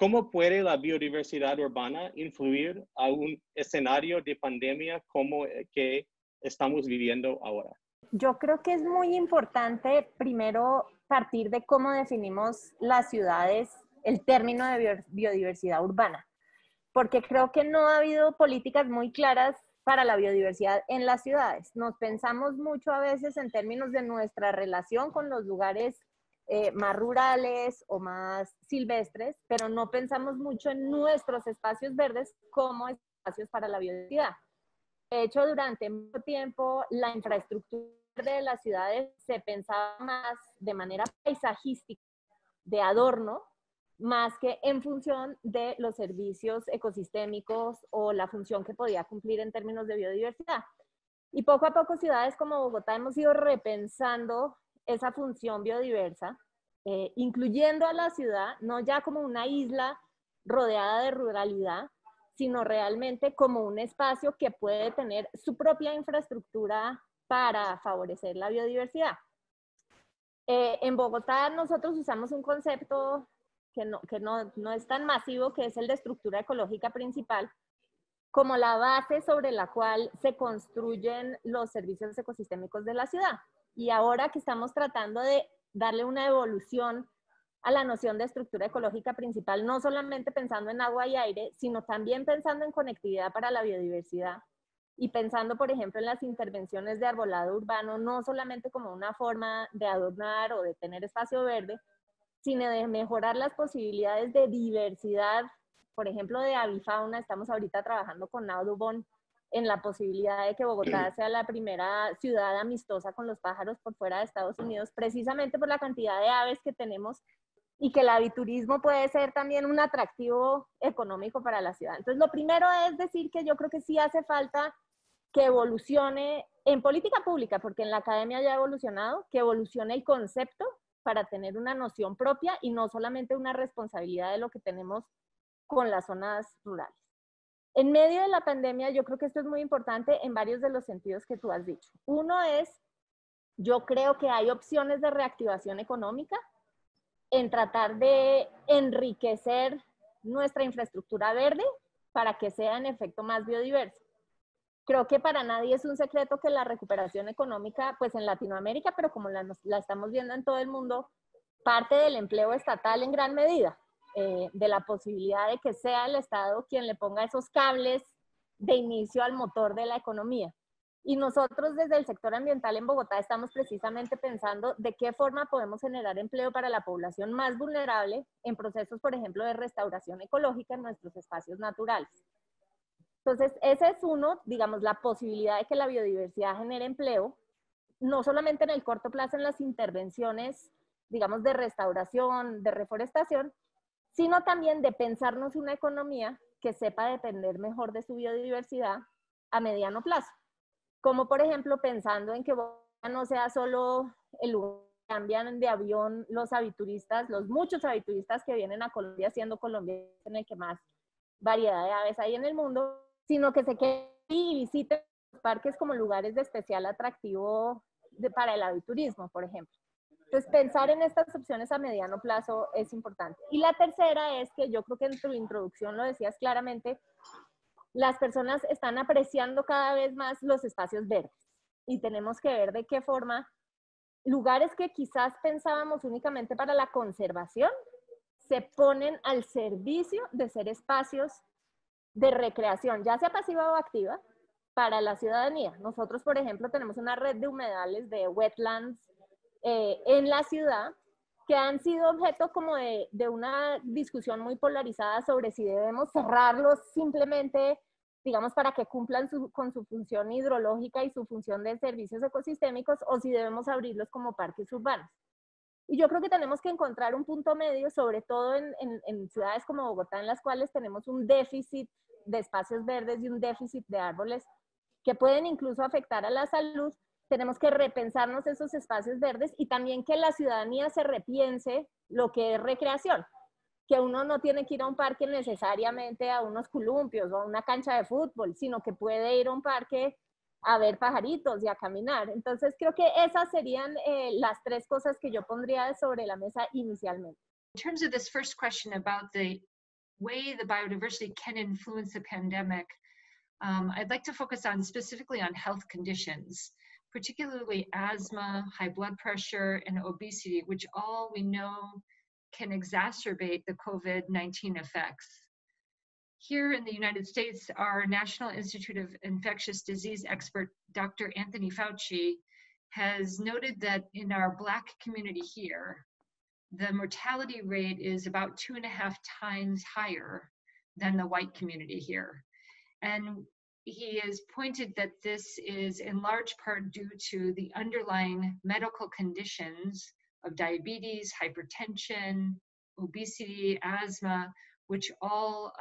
¿Cómo puede la biodiversidad urbana influir a un escenario de pandemia como que estamos viviendo ahora? Yo creo que es muy importante primero partir de cómo definimos las ciudades, el término de biodiversidad urbana, porque creo que no ha habido políticas muy claras para la biodiversidad en las ciudades. Nos pensamos mucho a veces en términos de nuestra relación con los lugares más rurales o más silvestres, pero no pensamos mucho en nuestros espacios verdes como espacios para la biodiversidad. De hecho, durante mucho tiempo la infraestructura de las ciudades se pensaba más de manera paisajística, de adorno, más que en función de los servicios ecosistémicos o la función que podía cumplir en términos de biodiversidad. Y poco a poco ciudades como Bogotá hemos ido repensando esa función biodiversa, incluyendo a la ciudad, no ya como una isla rodeada de ruralidad, sino realmente como un espacio que puede tener su propia infraestructura para favorecer la biodiversidad. En Bogotá nosotros usamos un concepto que no es tan masivo, que es el de estructura ecológica principal, como la base sobre la cual se construyen los servicios ecosistémicos de la ciudad. Y ahora que estamos tratando de darle una evolución a la noción de estructura ecológica principal, no solamente pensando en agua y aire, sino también pensando en conectividad para la biodiversidad y pensando, por ejemplo, en las intervenciones de arbolado urbano, no solamente como una forma de adornar o de tener espacio verde, sino de mejorar las posibilidades de diversidad, por ejemplo, de avifauna. Estamos ahorita trabajando con Audubon en la posibilidad de que Bogotá sea la primera ciudad amistosa con los pájaros por fuera de Estados Unidos, precisamente por la cantidad de aves que tenemos y que el aviturismo puede ser también un atractivo económico para la ciudad. Entonces, lo primero es decir que yo creo que sí hace falta que evolucione en política pública, porque en la academia ya ha evolucionado, que evolucione el concepto para tener una noción propia y no solamente una responsabilidad de lo que tenemos con las zonas rurales. En medio de la pandemia, yo creo que esto es muy importante en varios de los sentidos que tú has dicho. Uno es, yo creo que hay opciones de reactivación económica en tratar de enriquecer nuestra infraestructura verde para que sea en efecto más biodiversa. Creo que para nadie es un secreto que la recuperación económica, pues en Latinoamérica, pero como la estamos viendo en todo el mundo, parte del empleo estatal en gran medida, de la posibilidad de que sea el Estado quien le ponga esos cables de inicio al motor de la economía. Y nosotros desde el sector ambiental en Bogotá estamos precisamente pensando de qué forma podemos generar empleo para la población más vulnerable en procesos, por ejemplo, de restauración ecológica en nuestros espacios naturales. Entonces, ese es uno, digamos, la posibilidad de que la biodiversidad genere empleo, no solamente en el corto plazo en las intervenciones, digamos, de restauración, de reforestación, sino también de pensarnos una economía que sepa depender mejor de su biodiversidad a mediano plazo. Como por ejemplo pensando en que no sea solo el lugar que cambian de avión los avituristas, los muchos avituristas que vienen a Colombia, siendo Colombia en el que más variedad de aves hay en el mundo, sino que se queden y visiten los parques como lugares de especial atractivo para el aviturismo, por ejemplo. Entonces, pensar en estas opciones a mediano plazo es importante. Y la tercera es que yo creo que en tu introducción lo decías claramente, las personas están apreciando cada vez más los espacios verdes y tenemos que ver de qué forma lugares que quizás pensábamos únicamente para la conservación se ponen al servicio de ser espacios de recreación, ya sea pasiva o activa, para la ciudadanía. Nosotros, por ejemplo, tenemos una red de humedales, de wetlands en la ciudad, que han sido objeto como de una discusión muy polarizada sobre si debemos cerrarlos simplemente, digamos, para que cumplan con su función hidrológica y su función de servicios ecosistémicos, o si debemos abrirlos como parques urbanos. Y yo creo que tenemos que encontrar un punto medio, sobre todo en ciudades como Bogotá, en las cuales tenemos un déficit de espacios verdes y un déficit de árboles que pueden incluso afectar a la salud. Tenemos que repensarnos esos espacios verdes y también que la ciudadanía se repiense lo que es recreación, que uno no tiene que ir a un parque necesariamente a unos columpios o a una cancha de fútbol, sino que puede ir a un parque a ver pajaritos y a caminar. Entonces creo que esas serían las tres cosas que yo pondría sobre la mesa inicialmente. In terms of this first question about the way the biodiversity can influence the pandemic, I'd like to focus on specifically on health conditions, particularly asthma, high blood pressure, and obesity, which all we know can exacerbate the COVID-19 effects. Here in the United States, our National Institute of Infectious Disease expert, Dr. Anthony Fauci, has noted that in our Black community here, the mortality rate is about 2.5 times higher than the white community here. And he has pointed that this is in large part due to the underlying medical conditions of diabetes, hypertension, obesity, asthma, which all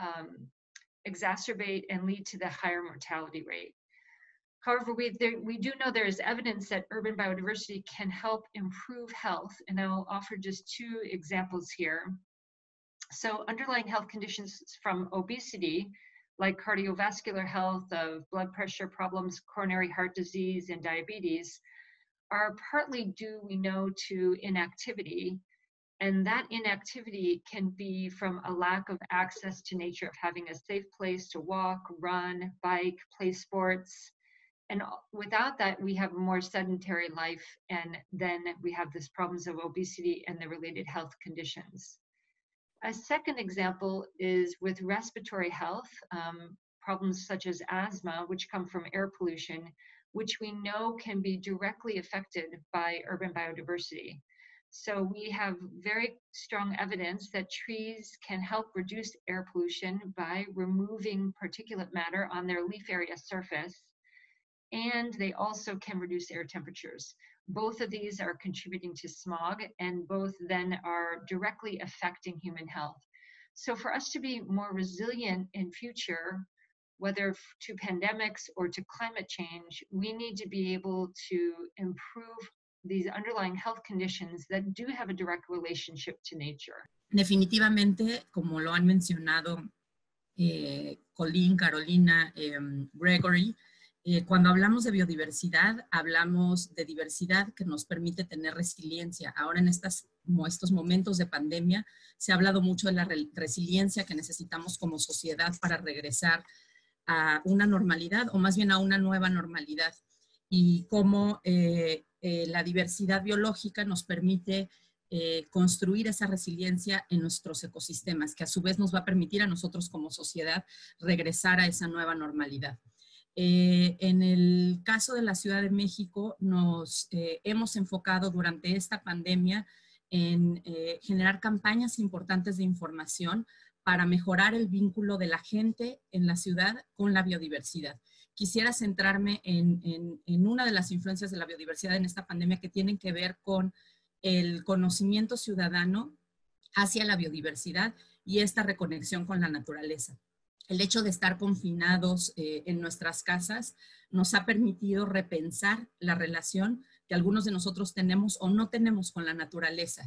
exacerbate and lead to the higher mortality rate. However, we do know there is evidence that urban biodiversity can help improve health, and I'll offer just 2 examples here. So underlying health conditions from obesity, like cardiovascular health, of blood pressure problems, coronary heart disease, and diabetes, are partly due, we know, to inactivity. And that inactivity can be from a lack of access to nature, of having a safe place to walk, run, bike, play sports. And without that, we have a more sedentary life, and then we have these problems of obesity and the related health conditions. A second example is with respiratory health, problems such as asthma, which come from air pollution, which we know can be directly affected by urban biodiversity. So we have very strong evidence that trees can help reduce air pollution by removing particulate matter on their leaf area surface, and they also can reduce air temperatures. Both of these are contributing to smog, and both then are directly affecting human health. So for us to be more resilient in future, whether to pandemics or to climate change, we need to be able to improve these underlying health conditions that do have a direct relationship to nature. Definitivamente, como lo han mencionado Colleen, Carolina, Gregory, cuando hablamos de biodiversidad, hablamos de diversidad que nos permite tener resiliencia. Ahora en estos momentos de pandemia se ha hablado mucho de la resiliencia que necesitamos como sociedad para regresar a una normalidad, o más bien a una nueva normalidad, y cómo la diversidad biológica nos permite construir esa resiliencia en nuestros ecosistemas, que a su vez nos va a permitir a nosotros como sociedad regresar a esa nueva normalidad. En el caso de la Ciudad de México, nos hemos enfocado durante esta pandemia en generar campañas importantes de información para mejorar el vínculo de la gente en la ciudad con la biodiversidad. Quisiera centrarme en una de las influencias de la biodiversidad en esta pandemia, que tienen que ver con el conocimiento ciudadano hacia la biodiversidad y esta reconexión con la naturaleza. El hecho de estar confinados en nuestras casas nos ha permitido repensar la relación que algunos de nosotros tenemos o no tenemos con la naturaleza.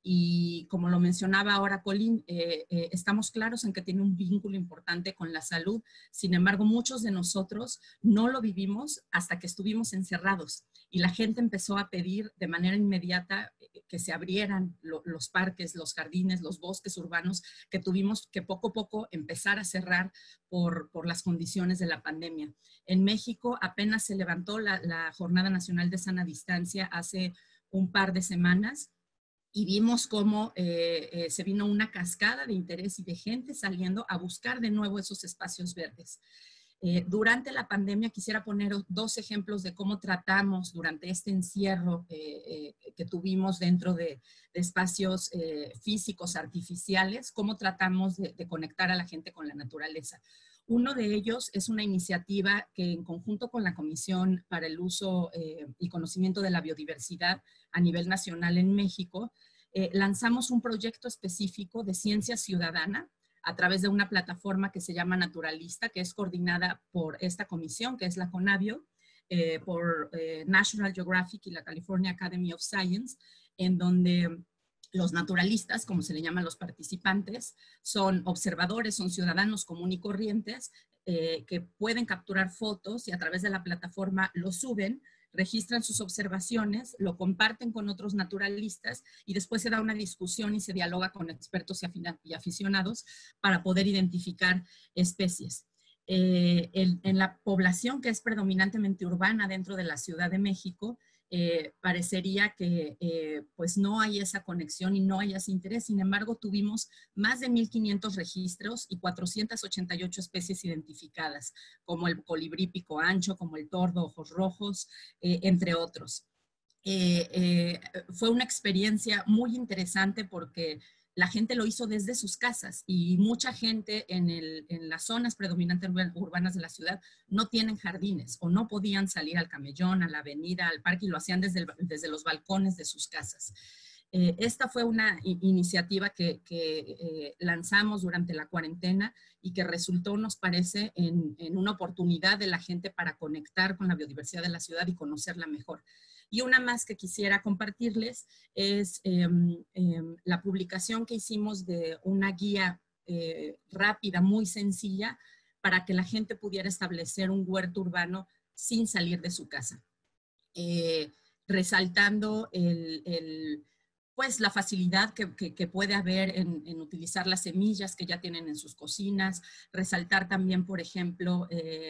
Y como lo mencionaba ahora Colleen, estamos claros en que tiene un vínculo importante con la salud. Sin embargo, muchos de nosotros no lo vivimos hasta que estuvimos encerrados. Y la gente empezó a pedir de manera inmediata que se abrieran los parques, los jardines, los bosques urbanos, que tuvimos que poco a poco empezar a cerrar por las condiciones de la pandemia. En México apenas se levantó la Jornada Nacional de Sana Distancia hace un par de semanas, y vimos cómo se vino una cascada de interés y de gente saliendo a buscar de nuevo esos espacios verdes. Durante la pandemia quisiera poner 2 ejemplos de cómo tratamos durante este encierro que tuvimos dentro de espacios físicos artificiales, cómo tratamos de conectar a la gente con la naturaleza. Uno de ellos es una iniciativa que, en conjunto con la Comisión para el Uso y Conocimiento de la Biodiversidad a nivel nacional en México, lanzamos un proyecto específico de ciencia ciudadana a través de una plataforma que se llama Naturalista, que es coordinada por esta comisión, que es la CONABIO, por National Geographic y la California Academy of Science, en donde los naturalistas, como se le llaman los participantes, son observadores, son ciudadanos comunes y corrientes que pueden capturar fotos y a través de la plataforma lo suben registran sus observaciones, lo comparten con otros naturalistas y después se da una discusión y se dialoga con expertos y aficionados para poder identificar especies. En la población que es predominantemente urbana dentro de la Ciudad de México, parecería que pues no hay esa conexión y no hay ese interés. Sin embargo, tuvimos más de 1,500 registros y 488 especies identificadas, como el colibrí pico ancho, como el tordo ojos rojos, entre otros. Fue una experiencia muy interesante porque la gente lo hizo desde sus casas y mucha gente en las zonas predominantemente urbanas de la ciudad no tienen jardines o no podían salir al camellón, a la avenida, al parque y lo hacían desde los balcones de sus casas. Esta fue una iniciativa que lanzamos durante la cuarentena y que resultó, nos parece, en una oportunidad de la gente para conectar con la biodiversidad de la ciudad y conocerla mejor. Y una más que quisiera compartirles es la publicación que hicimos de una guía rápida, muy sencilla, para que la gente pudiera establecer un huerto urbano sin salir de su casa. Resaltando pues la facilidad que puede haber en utilizar las semillas que ya tienen en sus cocinas, resaltar también, por ejemplo,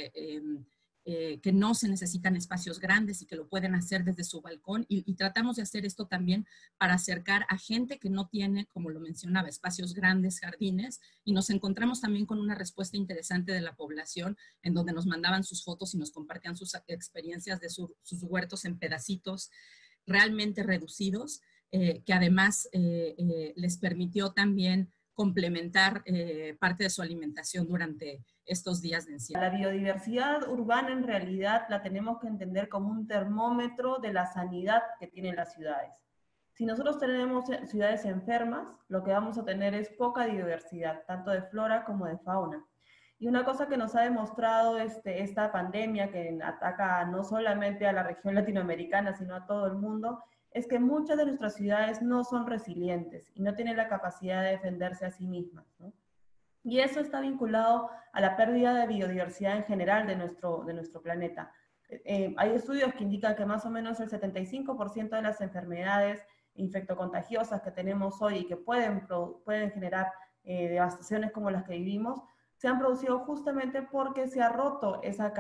que no se necesitan espacios grandes y que lo pueden hacer desde su balcón y tratamos de hacer esto también para acercar a gente que no tiene, como lo mencionaba, espacios grandes, jardines, y nos encontramos también con una respuesta interesante de la población en donde nos mandaban sus fotos y nos compartían sus experiencias de sus huertos en pedacitos realmente reducidos, que además les permitió también complementar parte de su alimentación durante estos días de encierro. La biodiversidad urbana en realidad la tenemos que entender como un termómetro de la sanidad que tienen las ciudades. Si nosotros tenemos ciudades enfermas, lo que vamos a tener es poca diversidad, tanto de flora como de fauna. Y una cosa que nos ha demostrado esta pandemia que ataca no solamente a la región latinoamericana, sino a todo el mundo, es que muchas de nuestras ciudades no son resilientes y no tienen la capacidad de defenderse a sí mismas, ¿no? Y eso está vinculado a la pérdida de biodiversidad en general de nuestro planeta. Hay estudios que indican que más o menos el 75% de las enfermedades infectocontagiosas que tenemos hoy y que pueden generar devastaciones como las que vivimos, se han producido justamente porque se ha roto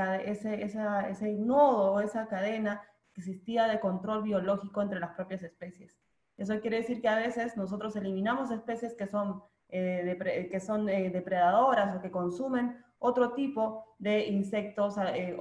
ese nodo o esa cadena que existía de control biológico entre las propias especies. Eso quiere decir que a veces nosotros eliminamos especies que son depredadoras o que consumen otro tipo de insectos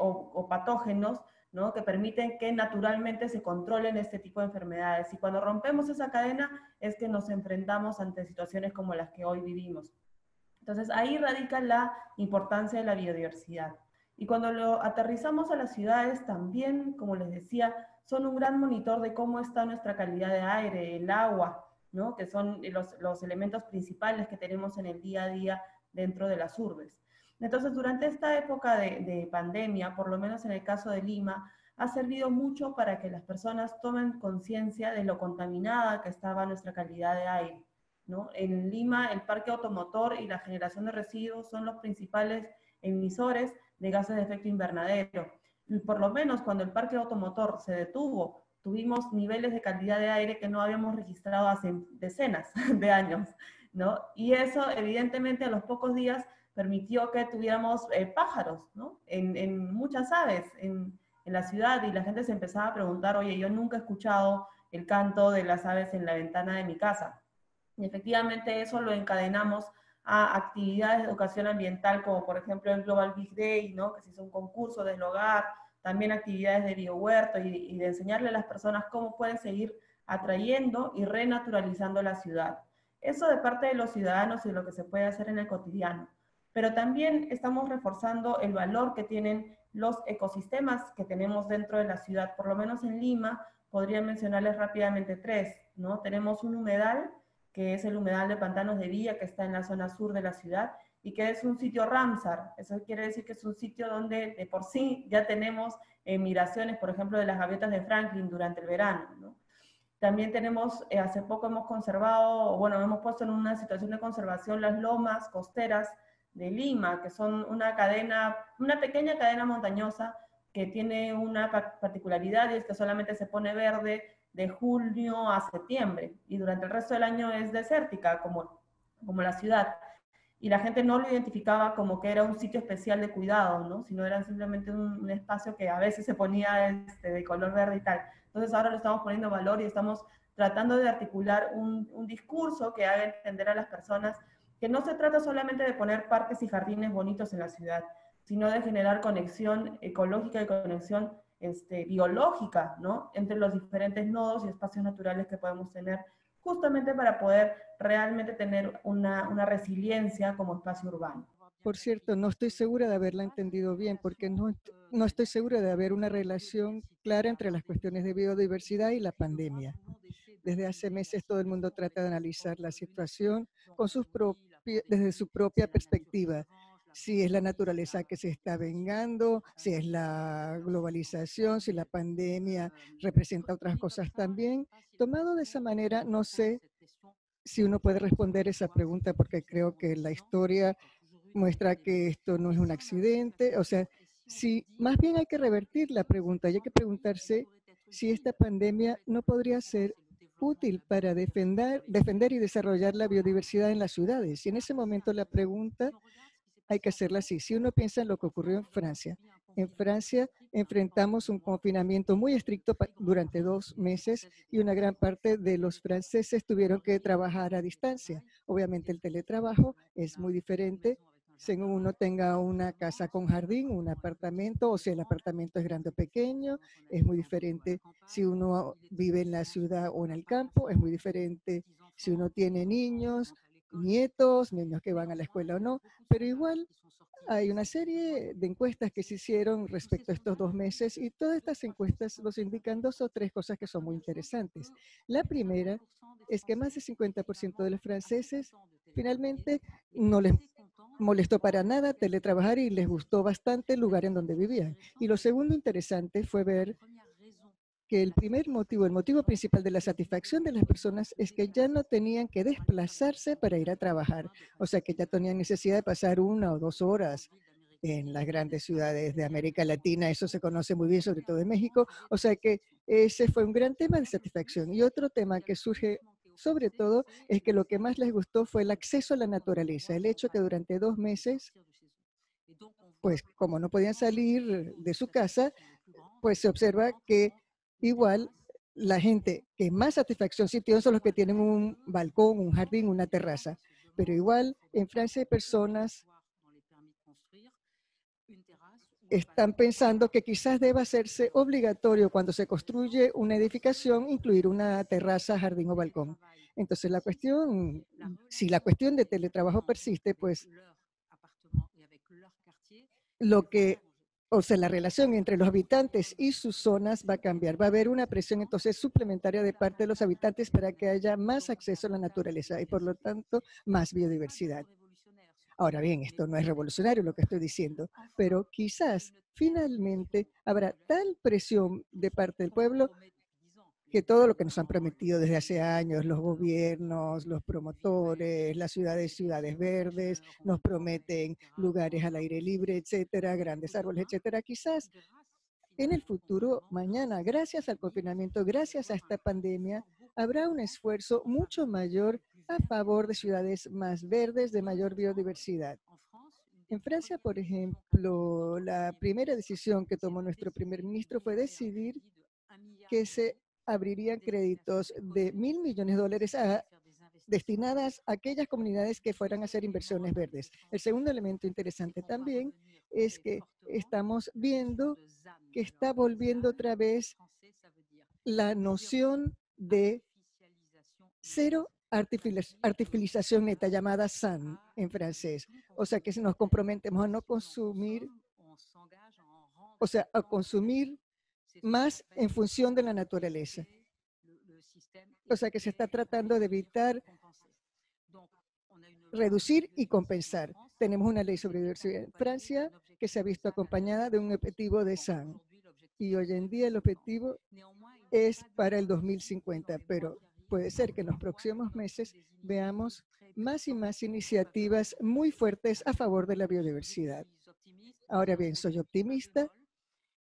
o patógenos, ¿no? Que permiten que naturalmente se controlen este tipo de enfermedades. Y cuando rompemos esa cadena es que nos enfrentamos ante situaciones como las que hoy vivimos. Entonces ahí radica la importancia de la biodiversidad. Y cuando lo aterrizamos a las ciudades también, como les decía, son un gran monitor de cómo está nuestra calidad de aire, el agua, ¿no? Que son los elementos principales que tenemos en el día a día dentro de las urbes. Entonces, durante esta época de pandemia, por lo menos en el caso de Lima, ha servido mucho para que las personas tomen conciencia de lo contaminada que estaba nuestra calidad de aire, ¿no? En Lima, el parque automotor y la generación de residuos son los principales emisores de gases de efecto invernadero. Y por lo menos cuando el parque automotor se detuvo, tuvimos niveles de calidad de aire que no habíamos registrado hace decenas de años, ¿no? Y eso, evidentemente, a los pocos días permitió que tuviéramos pájaros, ¿no? En muchas aves en la ciudad, y la gente se empezaba a preguntar, oye, yo nunca he escuchado el canto de las aves en la ventana de mi casa. Y efectivamente eso lo encadenamos a actividades de educación ambiental, como por ejemplo el Global Big Day, ¿no? Que se hizo un concurso de hogar, también actividades de biohuerto y de enseñarle a las personas cómo pueden seguir atrayendo y renaturalizando la ciudad. Eso de parte de los ciudadanos y lo que se puede hacer en el cotidiano. Pero también estamos reforzando el valor que tienen los ecosistemas que tenemos dentro de la ciudad. Por lo menos en Lima, podría mencionarles rápidamente tres, ¿no? Tenemos un humedal, que es el humedal de Pantanos de Villa, que está en la zona sur de la ciudad, y que es un sitio Ramsar. Eso quiere decir que es un sitio donde de por sí ya tenemos migraciones, por ejemplo, de las gaviotas de Franklin durante el verano, ¿no? También tenemos, hace poco hemos conservado, bueno, hemos puesto en una situación de conservación las lomas costeras de Lima, que son una pequeña cadena montañosa que tiene una particularidad y es que solamente se pone verde de junio a septiembre y durante el resto del año es desértica como la ciudad. Y la gente no lo identificaba como que era un sitio especial de cuidado, ¿no? Sino era simplemente un espacio que a veces se ponía de color verde y tal. Entonces ahora lo estamos poniendo valor y estamos tratando de articular un discurso que haga entender a las personas que no se trata solamente de poner parques y jardines bonitos en la ciudad, sino de generar conexión ecológica y conexión biológica, ¿no? Entre los diferentes nodos y espacios naturales que podemos tener, justamente para poder realmente tener una resiliencia como espacio urbano. Por cierto, no estoy segura de haberla entendido bien, porque no estoy segura de haber una relación clara entre las cuestiones de biodiversidad y la pandemia. Desde hace meses todo el mundo trata de analizar la situación con desde su propia perspectiva. Si es la naturaleza que se está vengando, si es la globalización, si la pandemia representa otras cosas también. Tomado de esa manera, no sé si uno puede responder esa pregunta, porque creo que la historia muestra que esto no es un accidente. O sea, si más bien hay que revertir la pregunta y hay que preguntarse si esta pandemia no podría ser útil para defender y desarrollar la biodiversidad en las ciudades. Y en ese momento la pregunta hay que hacerla así. Si uno piensa en lo que ocurrió en Francia enfrentamos un confinamiento muy estricto durante 2 meses y una gran parte de los franceses tuvieron que trabajar a distancia. Obviamente el teletrabajo es muy diferente según uno tenga una casa con jardín, un apartamento, o si el apartamento es grande o pequeño, es muy diferente si uno vive en la ciudad o en el campo, es muy diferente si uno tiene niños, nietos, niños que van a la escuela o no, pero igual hay una serie de encuestas que se hicieron respecto a estos 2 meses y todas estas encuestas nos indican 2 o 3 cosas que son muy interesantes. La primera es que más del 50% de los franceses finalmente no les molestó para nada teletrabajar y les gustó bastante el lugar en donde vivían. Y lo segundo interesante fue ver que el motivo principal de la satisfacción de las personas es que ya no tenían que desplazarse para ir a trabajar. O sea, que ya tenían necesidad de pasar 1 o 2 horas en las grandes ciudades de América Latina. Eso se conoce muy bien, sobre todo en México. O sea que ese fue un gran tema de satisfacción. Y otro tema que surge sobre todo es que lo que más les gustó fue el acceso a la naturaleza. El hecho que durante 2 meses, pues como no podían salir de su casa, pues se observa que igual la gente que más satisfacción sintió son los que tienen un balcón, un jardín, una terraza. Pero igual en Francia hay personas están pensando que quizás deba hacerse obligatorio cuando se construye una edificación incluir una terraza, jardín o balcón. Entonces si la cuestión de teletrabajo persiste, pues la relación entre los habitantes y sus zonas va a cambiar. Va a haber una presión entonces suplementaria de parte de los habitantes para que haya más acceso a la naturaleza y por lo tanto más biodiversidad. Ahora bien, esto no es revolucionario lo que estoy diciendo, pero quizás finalmente habrá tal presión de parte del pueblo que todo lo que nos han prometido desde hace años, los gobiernos, los promotores, las ciudades verdes, nos prometen lugares al aire libre, etcétera, grandes árboles, etcétera. Quizás en el futuro, mañana, gracias al confinamiento, gracias a esta pandemia, habrá un esfuerzo mucho mayor a favor de ciudades más verdes, de mayor biodiversidad. En Francia, por ejemplo, la primera decisión que tomó nuestro primer ministro fue decidir que se abrirían créditos de $1.000 millones destinadas a aquellas comunidades que fueran a hacer inversiones verdes. El segundo elemento interesante también es que estamos viendo que está volviendo otra vez la noción de cero artificialización neta, llamada ZAN en francés. O sea, que si nos comprometemos a no consumir, o sea, a consumir más en función de la naturaleza. O sea, que se está tratando de evitar reducir y compensar. Tenemos una ley sobre biodiversidad en Francia que se ha visto acompañada de un objetivo de ZAN. Y hoy en día el objetivo es para el 2050, pero puede ser que en los próximos meses veamos más y más iniciativas muy fuertes a favor de la biodiversidad. Ahora bien, soy optimista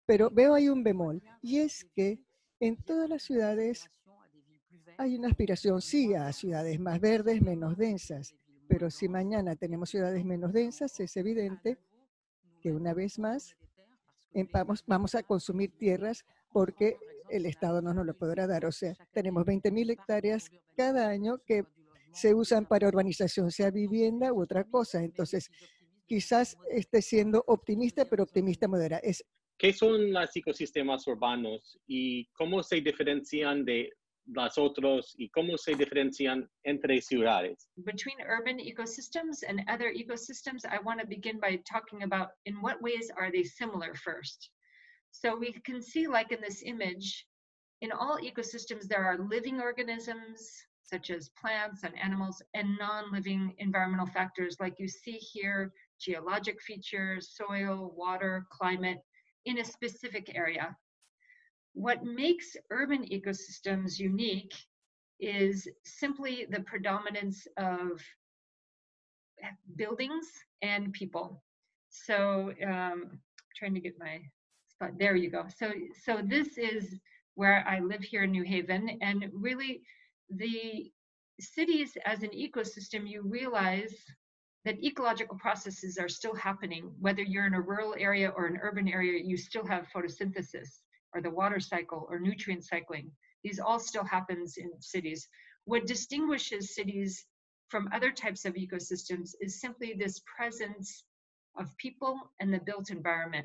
Pero veo ahí un bemol, y es que en todas las ciudades hay una aspiración, sí, a ciudades más verdes, menos densas, pero si mañana tenemos ciudades menos densas, es evidente que una vez más vamos a consumir tierras porque el Estado no nos lo podrá dar. O sea, tenemos 20.000 hectáreas cada año que se usan para urbanización, sea vivienda u otra cosa. Entonces, quizás esté siendo optimista, pero optimista moderada. ¿Qué son los ecosistemas urbanos y cómo se diferencian de los otros y cómo se diferencian entre ciudades? Between urban ecosystems and other ecosystems, I want to begin by talking about in what ways are they similar first. So we can see, like in this image, in all ecosystems, there are living organisms, such as plants and animals, and non-living environmental factors, like you see here, geologic features, soil, water, climate, in a specific area. What makes urban ecosystems unique is simply the predominance of buildings and people. So trying to get my spot, there you go. So this is where I live here in New Haven, and really the cities as an ecosystem, you realize that ecological processes are still happening. Whether you're in a rural area or an urban area, you still have photosynthesis or the water cycle or nutrient cycling. These all still happens in cities. What distinguishes cities from other types of ecosystems is simply this presence of people and the built environment.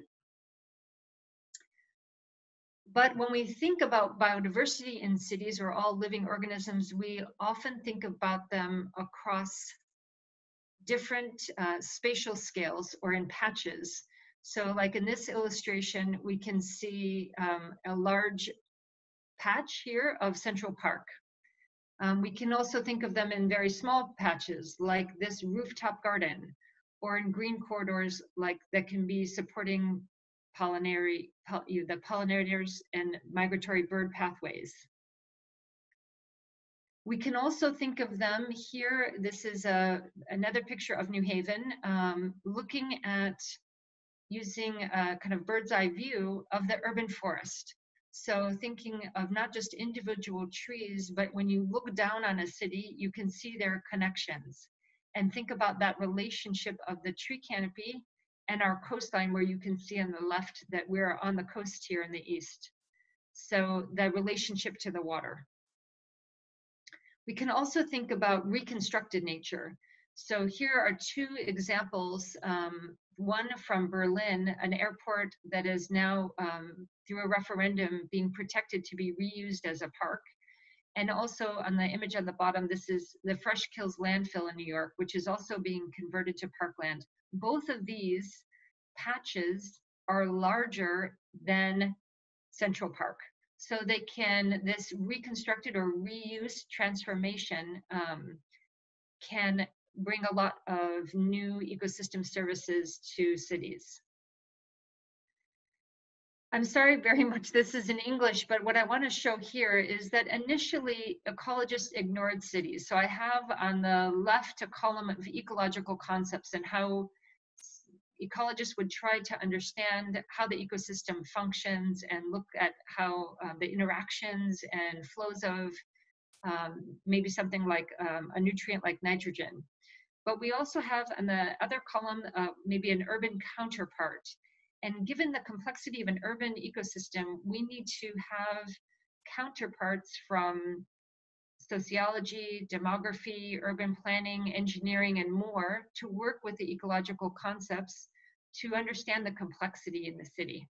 But when we think about biodiversity in cities or all living organisms, we often think about them across different spatial scales or in patches. So like in this illustration, we can see a large patch here of Central Park. We can also think of them in very small patches like this rooftop garden, or in green corridors like that can be supporting the pollinators and migratory bird pathways. We can also think of them here. This is another picture of New Haven, looking at using a kind of bird's eye view of the urban forest. So thinking of not just individual trees, but when you look down on a city, you can see their connections. And think about that relationship of the tree canopy and our coastline, where you can see on the left that we're on the coast here in the east. So the relationship to the water. We can also think about reconstructed nature. So here are two examples, one from Berlin, an airport that is now, through a referendum, being protected to be reused as a park. And also on the image on the bottom, this is the Fresh Kills landfill in New York, which is also being converted to parkland. Both of these patches are larger than Central Park. So they can, this reconstructed or reused transformation can bring a lot of new ecosystem services to cities. I'm sorry very much this is in English, but what I want to show here is that initially ecologists ignored cities. So I have on the left a column of ecological concepts and how ecologists would try to understand how the ecosystem functions and look at how the interactions and flows of maybe something like a nutrient like nitrogen. But we also have on the other column maybe an urban counterpart. And given the complexity of an urban ecosystem, we need to have counterparts from sociology, demography, urban planning, engineering, and more to work with the ecological concepts to understand the complexity in the city.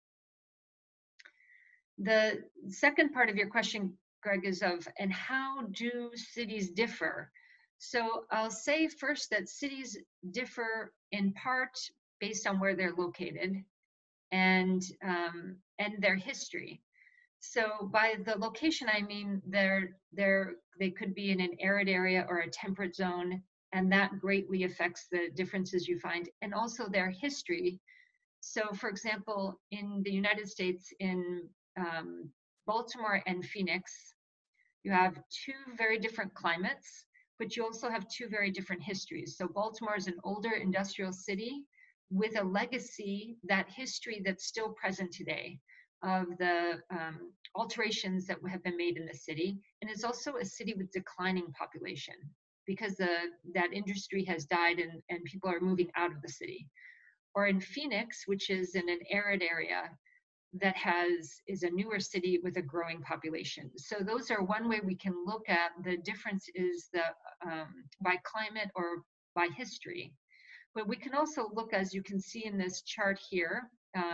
The second part of your question, Greg, is and how do cities differ? So I'll say first that cities differ in part based on where they're located and their history. So by the location, I mean they could be in an arid area or a temperate zone, and that greatly affects the differences you find, and also their history. So for example, in the United States, in Baltimore and Phoenix, you have two very different climates, but you also have two very different histories. So Baltimore is an older industrial city with a legacy, that history that's still present today of the alterations that have been made in the city. And it's also a city with declining population because that industry has died and people are moving out of the city. Or in Phoenix, which is in an arid area that is a newer city with a growing population. So those are one way we can look at the difference is by climate or by history. But we can also look, as you can see in this chart here,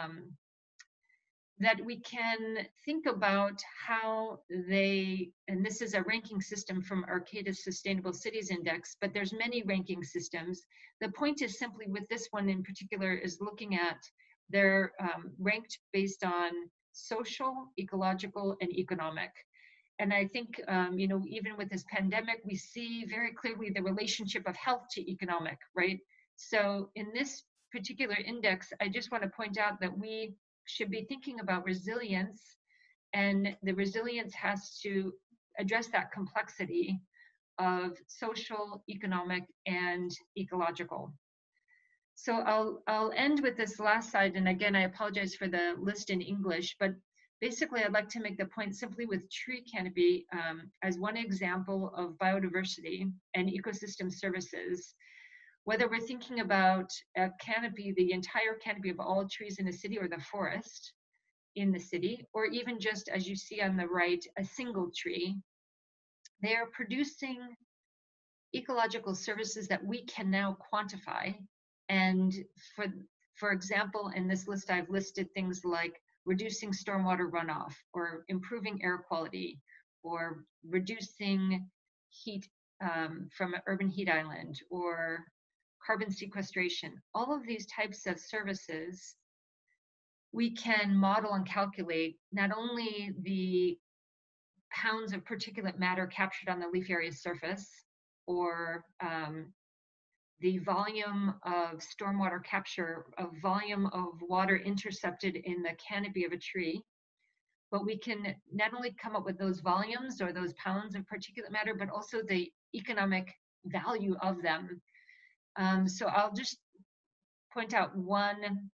that we can think about how and this is a ranking system from Arcata's Sustainable Cities Index, but there's many ranking systems. The point is simply with this one in particular is looking at they're ranked based on social, ecological, and economic. And I think, even with this pandemic, we see very clearly the relationship of health to economic, right? So in this particular index, I just want to point out that we should be thinking about resilience, and the resilience has to address that complexity of social, economic, and ecological. So I'll end with this last slide, and again, I apologize for the list in English, but basically I'd like to make the point simply with tree canopy as one example of biodiversity and ecosystem services. Whether we're thinking about a canopy, the entire canopy of all trees in a city or the forest in the city, or even just as you see on the right, a single tree, they are producing ecological services that we can now quantify. And for example, in this list, I've listed things like reducing stormwater runoff, or improving air quality, or reducing heat from an urban heat island, or carbon sequestration. All of these types of services, we can model and calculate not only the pounds of particulate matter captured on the leaf area surface, or the volume of stormwater capture, a volume of water intercepted in the canopy of a tree, but we can not only come up with those volumes or those pounds of particulate matter, but also the economic value of them. So I'll just point out one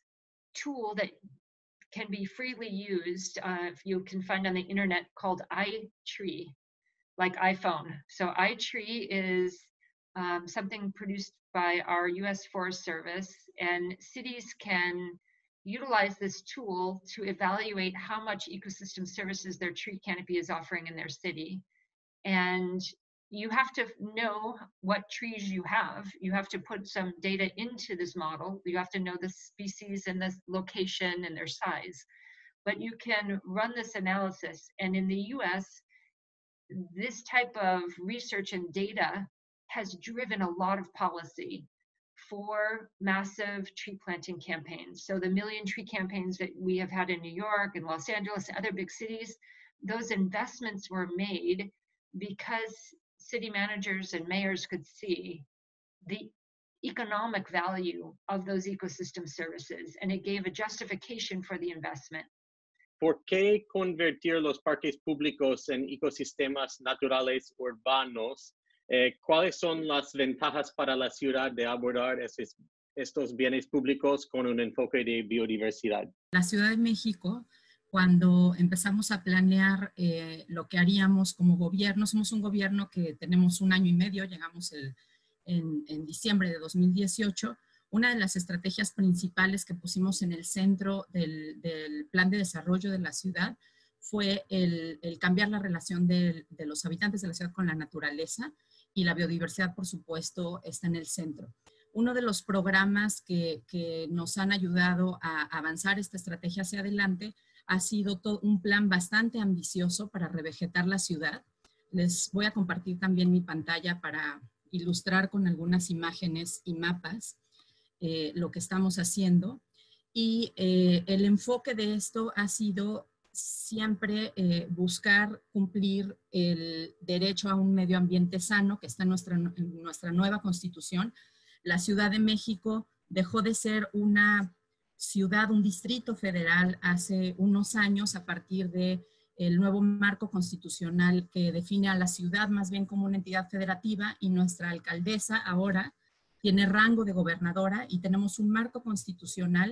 tool that can be freely used, if you can find on the internet, called iTree, like iPhone. So iTree is something produced by our US Forest Service, and cities can utilize this tool to evaluate how much ecosystem services their tree canopy is offering in their city. And you have to know what trees you have. You have to put some data into this model. You have to know the species and the location and their size. But you can run this analysis. And in the US, this type of research and data has driven a lot of policy for massive tree planting campaigns. So the Million Tree campaigns that we have had in New York and Los Angeles and other big cities, those investments were made because city managers and mayors could see the economic value of those ecosystem services, and it gave a justification for the investment. ¿Por qué convertir los parques públicos en ecosistemas naturales urbanos? ¿Cuáles son las ventajas para la ciudad de abordar estos bienes públicos con un enfoque de biodiversidad? La Ciudad de México, cuando empezamos a planear lo que haríamos como gobierno, somos un gobierno que tenemos 1 año y medio, llegamos en diciembre de 2018, una de las estrategias principales que pusimos en el centro del plan de desarrollo de la ciudad fue el cambiar la relación de los habitantes de la ciudad con la naturaleza, y la biodiversidad, por supuesto, está en el centro. Uno de los programas que nos han ayudado a avanzar esta estrategia hacia adelante ha sido un plan bastante ambicioso para revegetar la ciudad. Les voy a compartir también mi pantalla para ilustrar con algunas imágenes y mapas lo que estamos haciendo. Y el enfoque de esto ha sido siempre buscar cumplir el derecho a un medio ambiente sano que está en nuestra nueva Constitución. La Ciudad de México dejó de ser una ciudad, un distrito federal hace unos años a partir del nuevo marco constitucional que define a la ciudad más bien como una entidad federativa, y nuestra alcaldesa ahora tiene rango de gobernadora y tenemos un marco constitucional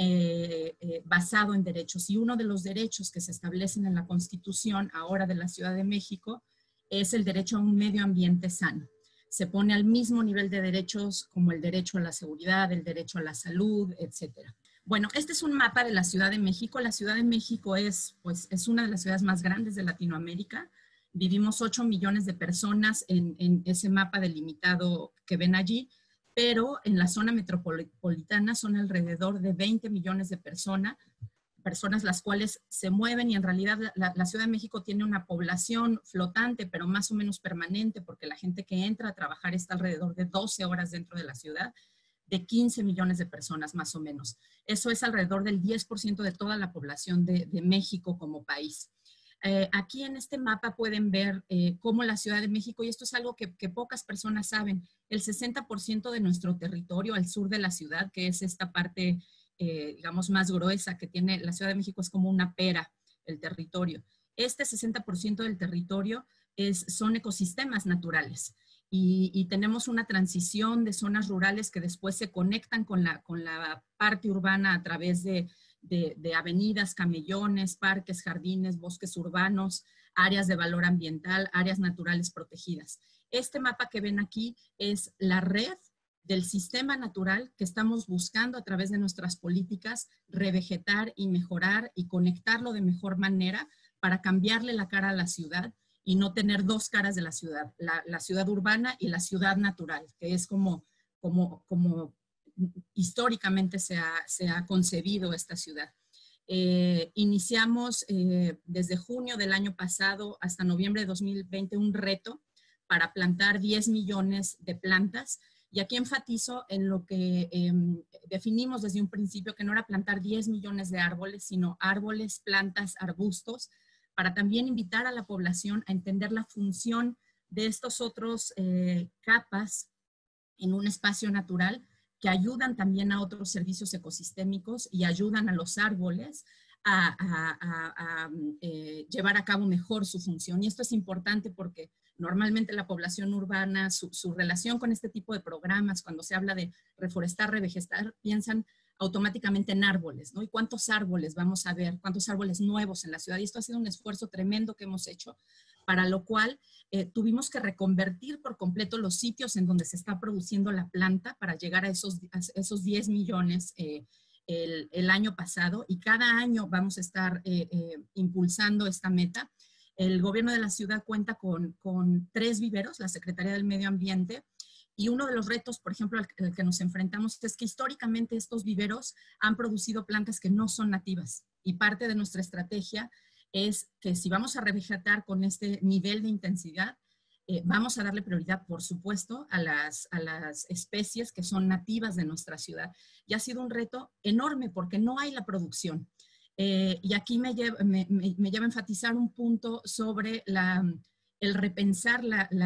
basado en derechos. Y uno de los derechos que se establecen en la Constitución ahora de la Ciudad de México es el derecho a un medio ambiente sano. Se pone al mismo nivel de derechos como el derecho a la seguridad, el derecho a la salud, etcétera. Bueno, este es un mapa de la Ciudad de México. La Ciudad de México es una de las ciudades más grandes de Latinoamérica. Vivimos 8 millones de personas en ese mapa delimitado que ven allí, pero en la zona metropolitana son alrededor de 20 millones de personas las cuales se mueven, y en realidad la Ciudad de México tiene una población flotante, pero más o menos permanente, porque la gente que entra a trabajar está alrededor de 12 horas dentro de la ciudad, de 15 millones de personas más o menos. Eso es alrededor del 10% de toda la población de México como país. Aquí en este mapa pueden ver cómo la Ciudad de México, y esto es algo que pocas personas saben, el 60% de nuestro territorio al sur de la ciudad, que es esta parte, digamos, más gruesa que tiene la Ciudad de México, es como una pera el territorio. Este 60% del territorio son ecosistemas naturales. Y tenemos una transición de zonas rurales que después se conectan con la parte urbana a través de avenidas, camellones, parques, jardines, bosques urbanos, áreas de valor ambiental, áreas naturales protegidas. Este mapa que ven aquí es la red del sistema natural que estamos buscando a través de nuestras políticas revegetar y mejorar y conectarlo de mejor manera para cambiarle la cara a la ciudad y no tener dos caras de la ciudad, la ciudad urbana y la ciudad natural, que es como históricamente se ha concebido esta ciudad. Iniciamos desde junio del año pasado hasta noviembre de 2020 un reto para plantar 10 millones de plantas, y aquí enfatizo en lo que definimos desde un principio, que no era plantar 10 millones de árboles, sino árboles, plantas, arbustos, para también invitar a la población a entender la función de estos otros capas en un espacio natural que ayudan también a otros servicios ecosistémicos y ayudan a los árboles a llevar a cabo mejor su función. Y esto es importante porque normalmente la población urbana, su relación con este tipo de programas, cuando se habla de reforestar, revegetar, piensan automáticamente en árboles, ¿no? ¿Y cuántos árboles vamos a ver? ¿Cuántos árboles nuevos en la ciudad? Y esto ha sido un esfuerzo tremendo que hemos hecho, para lo cual tuvimos que reconvertir por completo los sitios en donde se está produciendo la planta para llegar a esos 10 millones el año pasado, y cada año vamos a estar impulsando esta meta. El gobierno de la ciudad cuenta con 3 viveros, la Secretaría del Medio Ambiente, y uno de los retos, por ejemplo, al que nos enfrentamos es que históricamente estos viveros han producido plantas que no son nativas, y parte de nuestra estrategia es que si vamos a revegetar con este nivel de intensidad, vamos a darle prioridad, por supuesto, a las especies que son nativas de nuestra ciudad. Y ha sido un reto enorme porque no hay la producción. Y aquí me lleva a enfatizar un punto sobre el repensar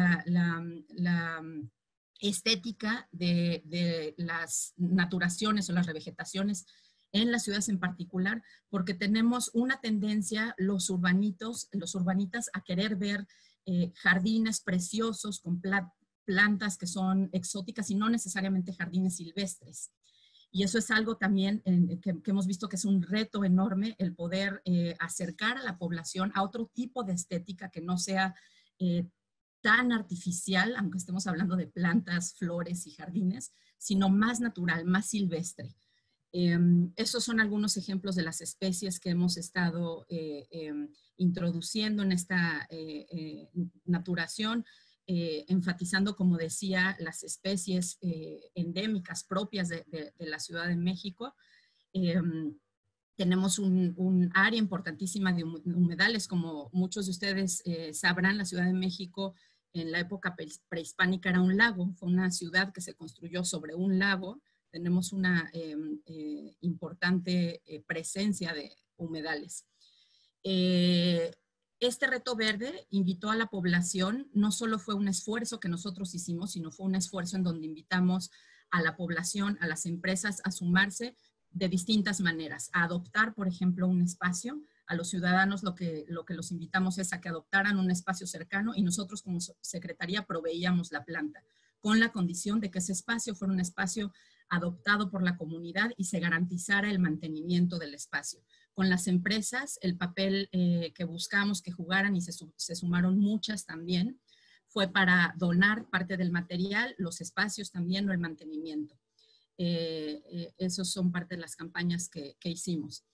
la estética de las naturaciones o las revegetaciones en las ciudades en particular, porque tenemos una tendencia los urbanitas a querer ver jardines preciosos con plantas que son exóticas y no necesariamente jardines silvestres. Y eso es algo también que hemos visto que es un reto enorme, el poder acercar a la población a otro tipo de estética que no sea tan artificial, aunque estemos hablando de plantas, flores y jardines, sino más natural, más silvestre. Esos son algunos ejemplos de las especies que hemos estado introduciendo en esta naturación, enfatizando, como decía, las especies endémicas propias de la Ciudad de México. Tenemos un área importantísima de humedales, como muchos de ustedes sabrán. La Ciudad de México en la época prehispánica era un lago, fue una ciudad que se construyó sobre un lago. Tenemos una importante presencia de humedales. Este reto verde invitó a la población, no solo fue un esfuerzo que nosotros hicimos, sino fue un esfuerzo en donde invitamos a la población, a las empresas a sumarse de distintas maneras, a adoptar, por ejemplo, un espacio. A los ciudadanos lo que los invitamos es a que adoptaran un espacio cercano, y nosotros como Secretaría proveíamos la planta. con la condición de que ese espacio fuera un espacio adoptado por la comunidad y se garantizara el mantenimiento del espacio. Con las empresas, el papel que buscamos que jugaran, y se sumaron muchas también, fue para donar parte del material, los espacios también, o el mantenimiento. Esos son parte de las campañas que hicimos.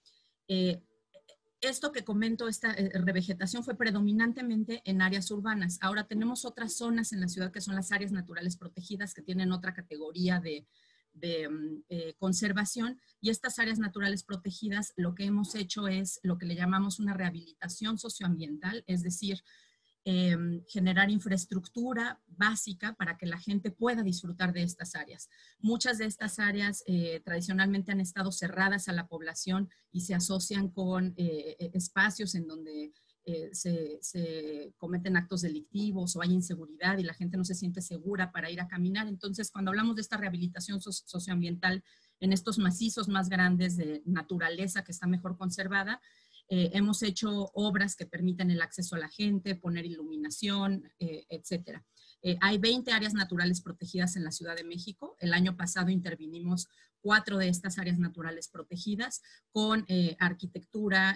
Esto que comento, esta revegetación fue predominantemente en áreas urbanas. Ahora tenemos otras zonas en la ciudad que son las áreas naturales protegidas, que tienen otra categoría de conservación, y estas áreas naturales protegidas lo que hemos hecho es lo que le llamamos una rehabilitación socioambiental, es decir, generar infraestructura básica para que la gente pueda disfrutar de estas áreas. Muchas de estas áreas tradicionalmente han estado cerradas a la población y se asocian con espacios en donde se cometen actos delictivos o hay inseguridad y la gente no se siente segura para ir a caminar. Entonces, cuando hablamos de esta rehabilitación socioambiental en estos macizos más grandes de naturaleza que está mejor conservada, hemos hecho obras que permiten el acceso a la gente, poner iluminación, etcétera. Hay 20 áreas naturales protegidas en la Ciudad de México. El año pasado intervinimos 4 de estas áreas naturales protegidas con arquitectura,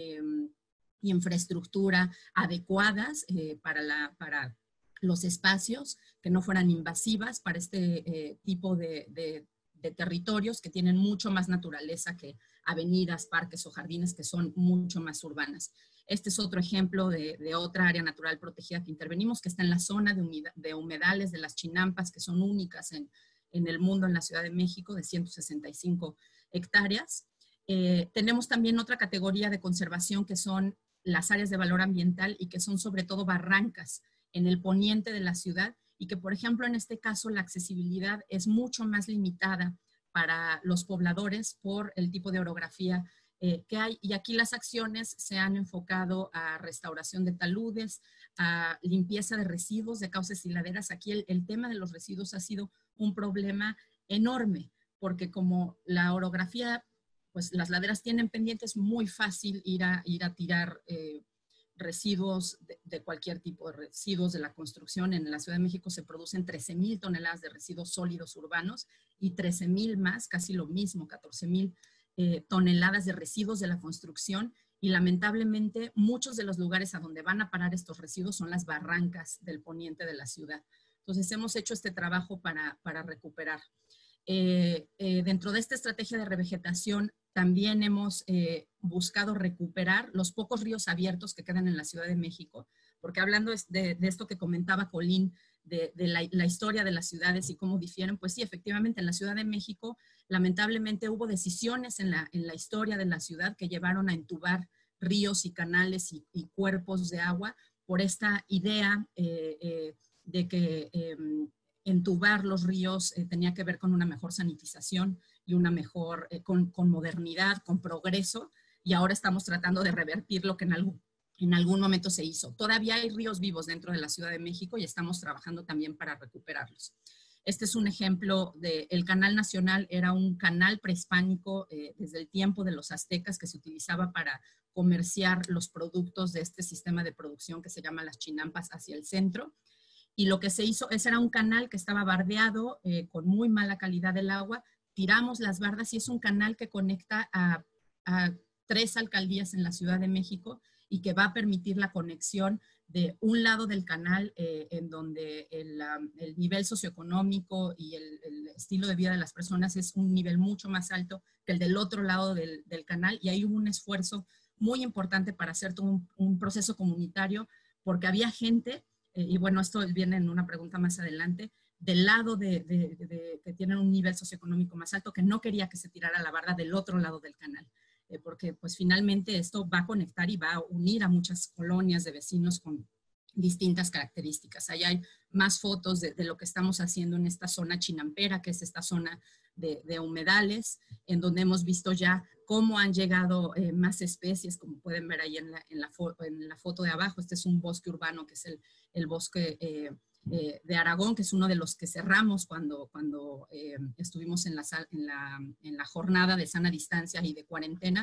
infraestructura adecuadas para los espacios, que no fueran invasivas para este tipo de territorios que tienen mucho más naturaleza que avenidas, parques o jardines que son mucho más urbanas. Este es otro ejemplo de otra área natural protegida que intervenimos, que está en la zona de humedales de las Chinampas, que son únicas en el mundo, en la Ciudad de México, de 165 hectáreas. Tenemos también otra categoría de conservación que son las áreas de valor ambiental y que son sobre todo barrancas en el poniente de la ciudad, y que, por ejemplo, en este caso la accesibilidad es mucho más limitada para los pobladores por el tipo de orografía que hay. Y aquí las acciones se han enfocado a restauración de taludes, a limpieza de residuos de cauces y laderas. Aquí el tema de los residuos ha sido un problema enorme, porque como la orografía, pues las laderas tienen pendientes, muy fácil ir a tirar residuos de cualquier tipo, de residuos de la construcción. En la Ciudad de México se producen 13,000 toneladas de residuos sólidos urbanos y 13,000 más, casi lo mismo, 14,000 toneladas de residuos de la construcción, y lamentablemente muchos de los lugares a donde van a parar estos residuos son las barrancas del poniente de la ciudad. Entonces hemos hecho este trabajo para recuperar. Dentro de esta estrategia de revegetación también hemos buscado recuperar los pocos ríos abiertos que quedan en la Ciudad de México, porque hablando de esto que comentaba Colín, de la historia de las ciudades y cómo difieren, pues sí, efectivamente en la Ciudad de México lamentablemente hubo decisiones en la historia de la ciudad que llevaron a entubar ríos y canales y cuerpos de agua por esta idea de que entubar los ríos tenía que ver con una mejor sanitización y una mejor, con modernidad, con progreso, y ahora estamos tratando de revertir lo que en algún momento se hizo. Todavía hay ríos vivos dentro de la Ciudad de México y estamos trabajando también para recuperarlos. Este es un ejemplo el Canal Nacional. Era un canal prehispánico desde el tiempo de los aztecas que se utilizaba para comerciar los productos de este sistema de producción que se llama las Chinampas hacia el centro. Y lo que se hizo, ese era un canal que estaba bardeado, con muy mala calidad del agua. Tiramos las bardas y es un canal que conecta a 3 alcaldías en la Ciudad de México y que va a permitir la conexión de un lado del canal en donde el nivel socioeconómico y el estilo de vida de las personas es un nivel mucho más alto que el del otro lado del canal, y ahí hubo un esfuerzo muy importante para hacer todo un proceso comunitario, porque había gente, y bueno, esto viene en una pregunta más adelante, del lado que tienen un nivel socioeconómico más alto, que no quería que se tirara la barda del otro lado del canal. Porque pues finalmente esto va a conectar y va a unir a muchas colonias de vecinos con distintas características. Ahí hay más fotos de lo que estamos haciendo en esta zona chinampera, que es esta zona de humedales, en donde hemos visto ya cómo han llegado más especies, como pueden ver ahí en la foto de abajo. Este es un bosque urbano, que es el bosque de Aragón, que es uno de los que cerramos cuando estuvimos en la jornada de sana distancia y de cuarentena,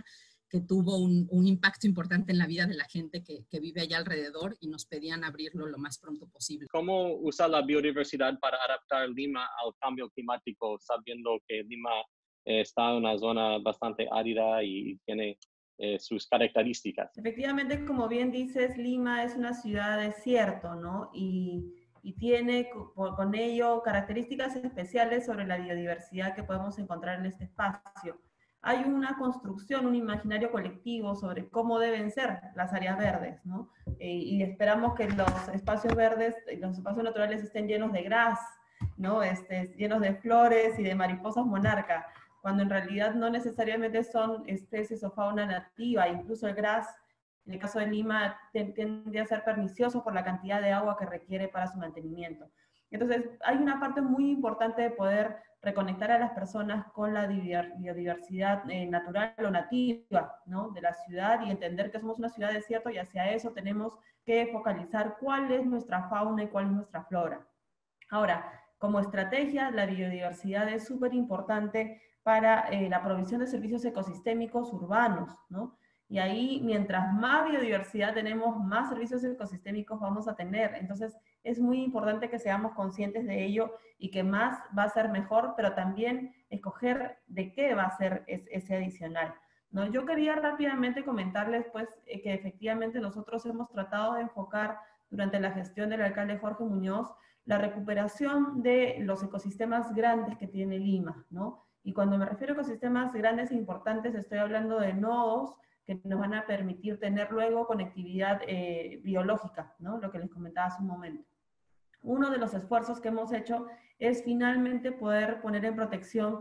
que tuvo un impacto importante en la vida de la gente que vive allá alrededor y nos pedían abrirlo lo más pronto posible. ¿Cómo usa la biodiversidad para adaptar Lima al cambio climático, sabiendo que Lima está en una zona bastante árida y tiene sus características? Efectivamente, como bien dices, Lima es una ciudad desierto, ¿no? Y tiene con ello características especiales sobre la biodiversidad que podemos encontrar en este espacio. Hay una construcción, un imaginario colectivo sobre cómo deben ser las áreas verdes, ¿no? Y esperamos que los espacios verdes, los espacios naturales estén llenos de gras, ¿no? Llenos de flores y de mariposas monarca, cuando en realidad no necesariamente son especies o fauna nativa. Incluso el gras, en el caso de Lima, tiende a ser pernicioso por la cantidad de agua que requiere para su mantenimiento. Entonces, hay una parte muy importante de poder reconectar a las personas con la biodiversidad natural o nativa, ¿no?, de la ciudad, y entender que somos una ciudad desierto, y hacia eso tenemos que focalizar cuál es nuestra fauna y cuál es nuestra flora. Ahora, como estrategia, la biodiversidad es súper importante para la provisión de servicios ecosistémicos urbanos, ¿no? Y ahí, mientras más biodiversidad tenemos, más servicios ecosistémicos vamos a tener. Entonces, es muy importante que seamos conscientes de ello, y que más va a ser mejor, pero también escoger de qué va a ser ese adicional, ¿no? Yo quería rápidamente comentarles, pues, que efectivamente nosotros hemos tratado de enfocar durante la gestión del alcalde Jorge Muñoz la recuperación de los ecosistemas grandes que tiene Lima, ¿no? Y cuando me refiero a ecosistemas grandes e importantes, estoy hablando de nodos que nos van a permitir tener luego conectividad biológica, ¿no? Lo que les comentaba hace un momento. Uno de los esfuerzos que hemos hecho es finalmente poder poner en protección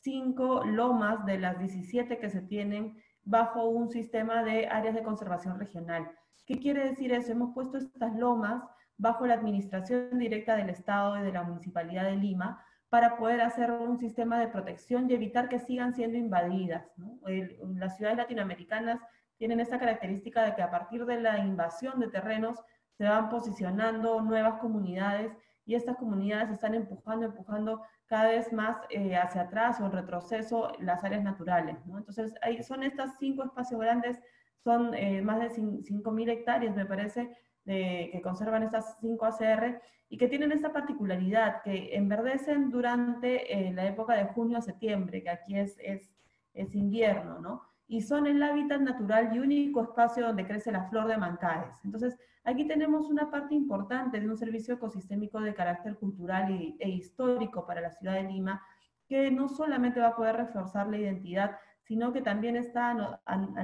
5 lomas de las 17 que se tienen bajo un sistema de áreas de conservación regional. ¿Qué quiere decir eso? Hemos puesto estas lomas bajo la administración directa del Estado y de la Municipalidad de Lima, para poder hacer un sistema de protección y evitar que sigan siendo invadidas, ¿no? Las ciudades latinoamericanas tienen esta característica de que a partir de la invasión de terrenos se van posicionando nuevas comunidades, y estas comunidades están empujando cada vez más hacia atrás o en retroceso las áreas naturales, ¿no? Entonces, son estas 5 espacios grandes, son más de 5.000 hectáreas, me parece, que conservan estas 5 ACR, y que tienen esta particularidad, que enverdecen durante la época de junio a septiembre, que aquí es invierno, ¿no? Y son el hábitat natural y único espacio donde crece la flor de Mancaes. Entonces, aquí tenemos una parte importante de un servicio ecosistémico de carácter cultural e histórico para la ciudad de Lima, que no solamente va a poder reforzar la identidad, sino que también está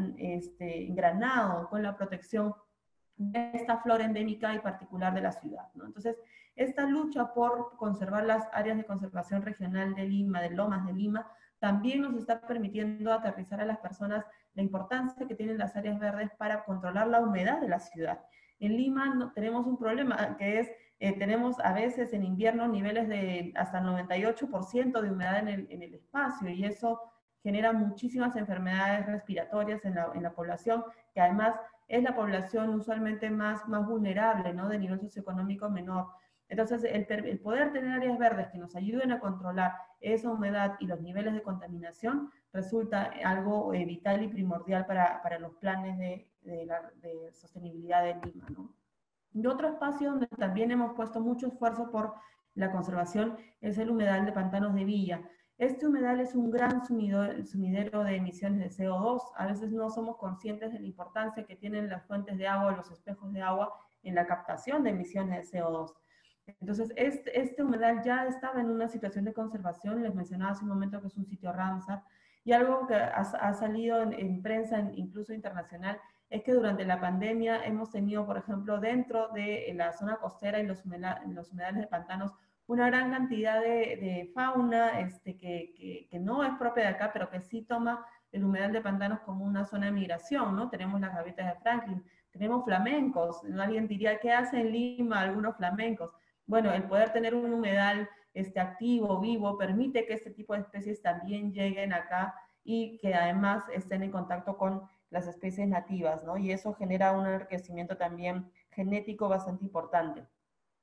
engranado con la protección de esta flora endémica y particular de la ciudad, ¿no? Entonces, esta lucha por conservar las áreas de conservación regional de Lima, de Lomas de Lima, también nos está permitiendo aterrizar a las personas la importancia que tienen las áreas verdes para controlar la humedad de la ciudad. En Lima tenemos un problema, que es, tenemos a veces en invierno niveles de hasta 98% de humedad en el espacio, y eso genera muchísimas enfermedades respiratorias en la población, que además es la población usualmente más vulnerable, ¿no?, de nivel socioeconómico menor. Entonces, el poder tener áreas verdes que nos ayuden a controlar esa humedad y los niveles de contaminación resulta algo vital y primordial para los planes de sostenibilidad de Lima, ¿no? Y otro espacio donde también hemos puesto mucho esfuerzo por la conservación es el humedal de Pantanos de Villa. Este humedal es un gran sumidero de emisiones de CO2. A veces no somos conscientes de la importancia que tienen las fuentes de agua, los espejos de agua, en la captación de emisiones de CO2. Entonces, este humedal ya estaba en una situación de conservación. Les mencionaba hace un momento que es un sitio Ramsar, y algo que ha salido en prensa, incluso internacional, es que durante la pandemia hemos tenido, por ejemplo, dentro de la zona costera y los humedales de pantanos, una gran cantidad de fauna que no es propia de acá, pero que sí toma el humedal de pantanos como una zona de migración, ¿no? Tenemos las gaviotas de Franklin, tenemos flamencos. Alguien diría, ¿qué hacen en Lima algunos flamencos? Bueno, el poder tener un humedal activo, vivo, permite que este tipo de especies también lleguen acá, y que además estén en contacto con las especies nativas, ¿no? Y eso genera un enriquecimiento también genético bastante importante.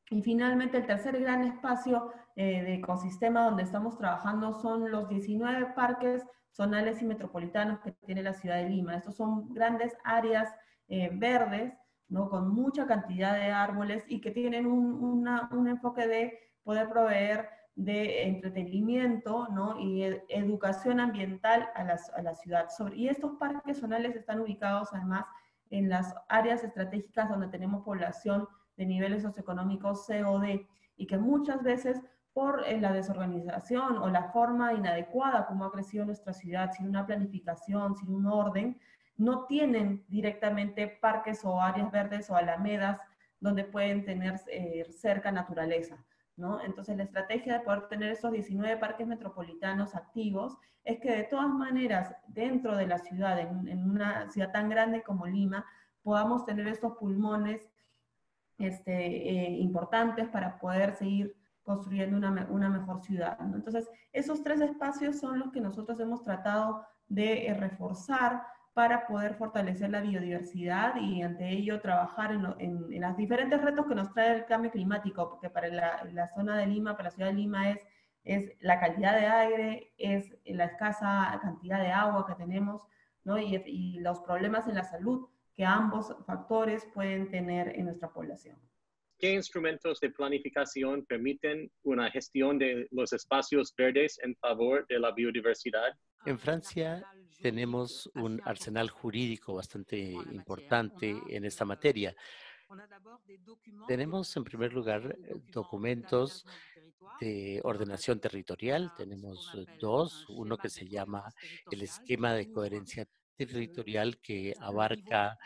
Y finalmente, el tercer gran espacio de ecosistema donde estamos trabajando son los 19 parques zonales y metropolitanos que tiene la ciudad de Lima. Estos son grandes áreas verdes, ¿no? Con mucha cantidad de árboles y que tienen un enfoque de poder proveer de entretenimiento, ¿no? Y educación ambiental a la ciudad. Y estos parques zonales están ubicados además en las áreas estratégicas donde tenemos población de niveles socioeconómicos C o D, y que muchas veces por la desorganización o la forma inadecuada como ha crecido nuestra ciudad, sin una planificación, sin un orden, no tienen directamente parques o áreas verdes o alamedas donde pueden tener cerca naturaleza, ¿no? Entonces la estrategia de poder tener esos 19 parques metropolitanos activos es que de todas maneras dentro de la ciudad, en una ciudad tan grande como Lima, podamos tener estos pulmones importantes para poder seguir construyendo una mejor ciudad, ¿no? Entonces, esos tres espacios son los que nosotros hemos tratado de reforzar para poder fortalecer la biodiversidad y ante ello trabajar en los diferentes retos que nos trae el cambio climático, porque para la zona de Lima, para la ciudad de Lima es la calidad de aire, es la escasa cantidad de agua que tenemos, ¿no? Y los problemas en la salud que ambos factores pueden tener en nuestra población. ¿Qué instrumentos de planificación permiten una gestión de los espacios verdes en favor de la biodiversidad? En Francia tenemos un arsenal jurídico bastante importante en esta materia. Tenemos en primer lugar documentos de ordenación territorial. Tenemos dos, uno que se llama el esquema de coherencia territorial que abarca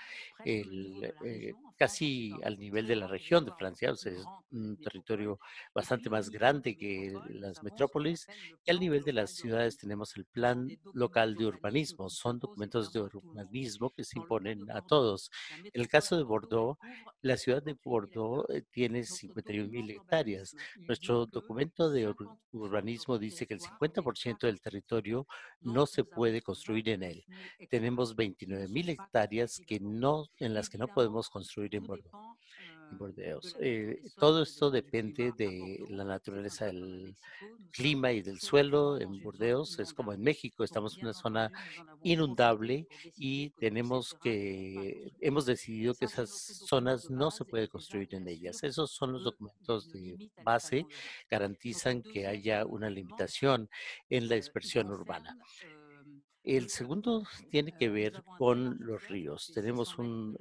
casi al nivel de la región de Francia, o sea, es un territorio bastante más grande que las metrópolis, y al nivel de las ciudades tenemos el Plan Local de Urbanismo. Son documentos de urbanismo que se imponen a todos. En el caso de Bordeaux, la ciudad de Bordeaux tiene 51.000 hectáreas. Nuestro documento de urbanismo dice que el 50% del territorio no se puede construir en él. Tenemos 29.000 hectáreas en las que no podemos construir en Bordeaux. Todo esto depende de la naturaleza del clima y del suelo. En Burdeos es como en México, estamos en una zona inundable y hemos decidido que esas zonas no se puede construir en ellas. Esos son los documentos de base, garantizan que haya una limitación en la dispersión urbana. El segundo tiene que ver con los ríos. Tenemos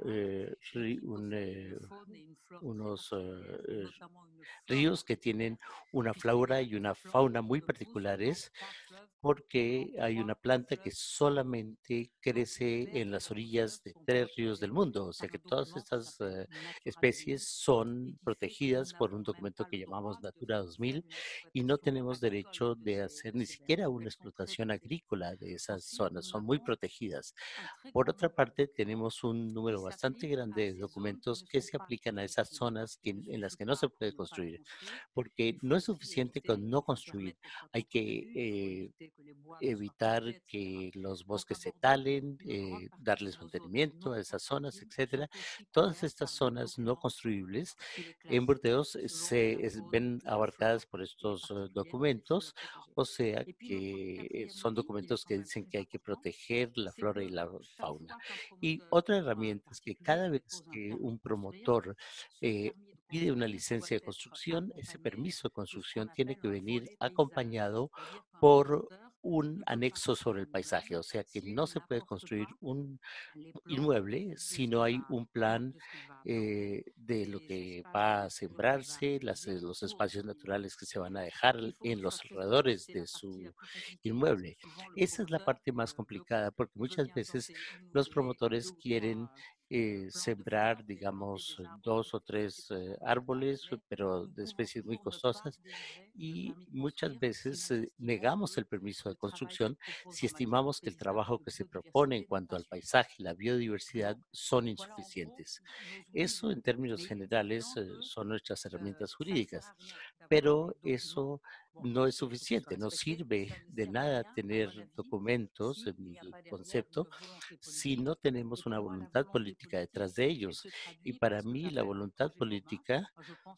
unos ríos que tienen una flora y una fauna muy particulares porque hay una planta que solamente crece en las orillas de 3 ríos del mundo. O sea que todas estas especies son protegidas por un documento que llamamos Natura 2000 y no tenemos derecho de hacer ni siquiera una explotación agrícola de esas zonas. Son muy protegidas. Por otra parte, tenemos un número bastante grande de documentos que se aplican a esas zonas en las que no se puede construir, porque no es suficiente con no construir. Hay que evitar que los bosques se talen, darles mantenimiento a esas zonas, etcétera. Todas estas zonas no construibles en Burdeos ven abarcadas por estos documentos, o sea que son documentos que dicen que hay que proteger la flora y la fauna. Y otra herramienta es que cada vez que un promotor pide una licencia de construcción, ese permiso de construcción tiene que venir acompañado por un anexo sobre el paisaje, o sea que no se puede construir un inmueble si no hay un plan de lo que va a sembrarse, los espacios naturales que se van a dejar en los alrededores de su inmueble. Esa es la parte más complicada porque muchas veces los promotores quieren sembrar, digamos, 2 o 3 árboles, pero de especies muy costosas, y muchas veces negamos el permiso de construcción si estimamos que el trabajo que se propone en cuanto al paisaje y la biodiversidad son insuficientes. Eso en términos generales son nuestras herramientas jurídicas. pero eso no es suficiente, no sirve de nada tener documentos, en mi concepto, si no tenemos una voluntad política detrás de ellos. Y para mí la voluntad política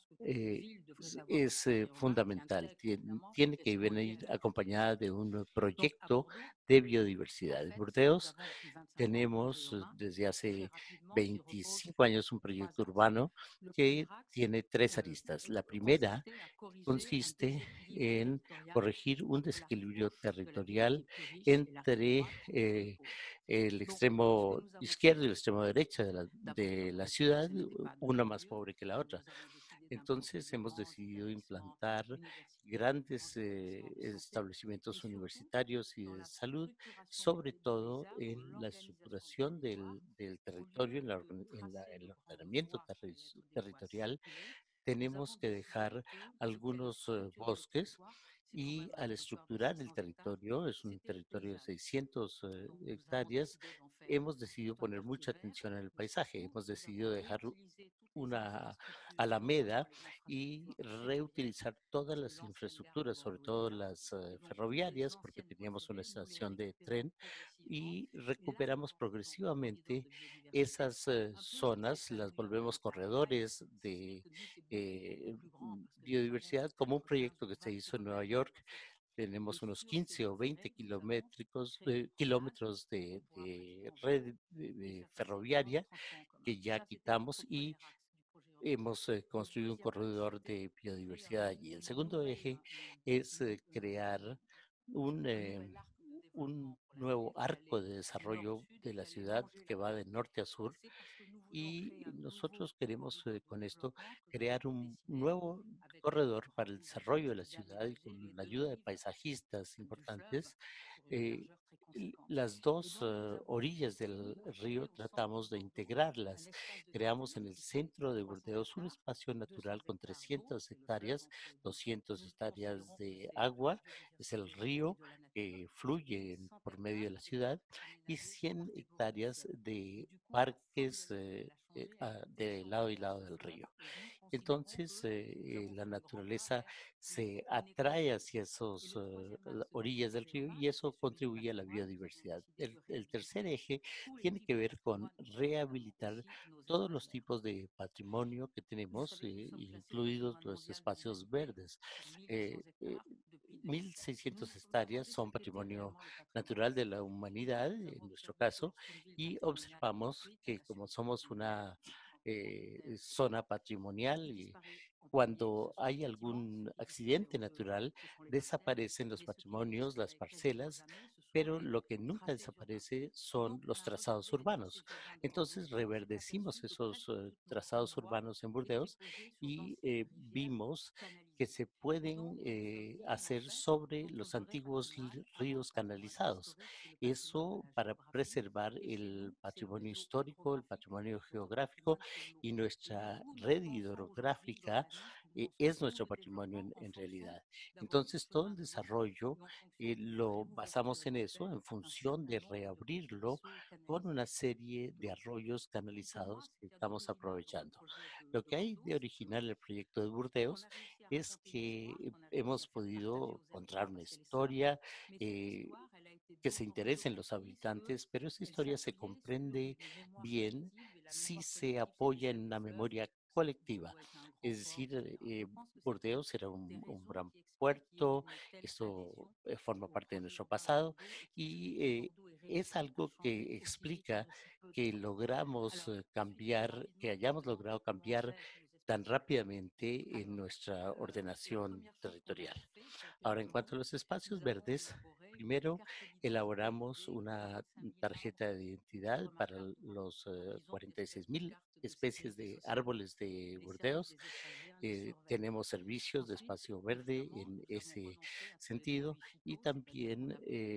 es fundamental. Tiene que venir acompañada de un proyecto de biodiversidad. En Burdeos tenemos desde hace 25 años un proyecto urbano que tiene tres aristas. La primera consiste en corregir un desequilibrio territorial entre el extremo izquierdo y el extremo derecho de la ciudad, una más pobre que la otra. Entonces hemos decidido implantar grandes establecimientos universitarios y de salud, sobre todo en la estructuración del territorio, en el ordenamiento territorial. Tenemos que dejar algunos bosques y al estructurar el territorio, es un territorio de 600 hectáreas, hemos decidido poner mucha atención en el paisaje, hemos decidido dejar una alameda y reutilizar todas las infraestructuras, sobre todo las ferroviarias, porque teníamos una estación de tren y recuperamos progresivamente esas zonas, las volvemos corredores de biodiversidad, como un proyecto que se hizo en Nueva York. Tenemos unos 15 o 20 kilómetros de red ferroviaria que ya quitamos y hemos construido un corredor de biodiversidad allí. El segundo eje es crear un, un nuevo arco de desarrollo de la ciudad que va de norte a sur y nosotros queremos con esto crear un nuevo corredor para el desarrollo de la ciudad y con la ayuda de paisajistas importantes. eh, las dos orillas del río tratamos de integrarlas. Creamos en el centro de Burdeos un espacio natural con 300 hectáreas, 200 hectáreas de agua, es el río que fluye por medio de la ciudad, y 100 hectáreas de parques de lado y lado del río. Entonces, la naturaleza se atrae hacia esas orillas del río y eso contribuye a la biodiversidad. El tercer eje tiene que ver con rehabilitar todos los tipos de patrimonio que tenemos, incluidos los espacios verdes. Eh, eh, 1.600 hectáreas son patrimonio natural de la humanidad, en nuestro caso, y observamos que como somos una zona patrimonial y cuando hay algún accidente natural, desaparecen los patrimonios, las parcelas, pero lo que nunca desaparece son los trazados urbanos. Entonces reverdecimos esos trazados urbanos en Burdeos y vimos que se pueden hacer sobre los antiguos ríos canalizados. Eso para preservar el patrimonio histórico, el patrimonio geográfico y nuestra red hidrográfica es nuestro patrimonio en realidad. Entonces, todo el desarrollo lo basamos en eso, en función de reabrirlo con una serie de arroyos canalizados que estamos aprovechando. Lo que hay de original en el proyecto de Burdeos es que hemos podido encontrar una historia que se interesen los habitantes, pero esa historia se comprende bien si se apoya en una memoria colectiva. Es decir, Burdeos era un gran puerto, eso forma parte de nuestro pasado y es algo que explica que logramos cambiar, que hayamos logrado cambiar tan rápidamente en nuestra ordenación territorial. Ahora, en cuanto a los espacios verdes, primero elaboramos una tarjeta de identidad para los 46.000 especies de árboles de Burdeos. Tenemos servicios de espacio verde en ese sentido y también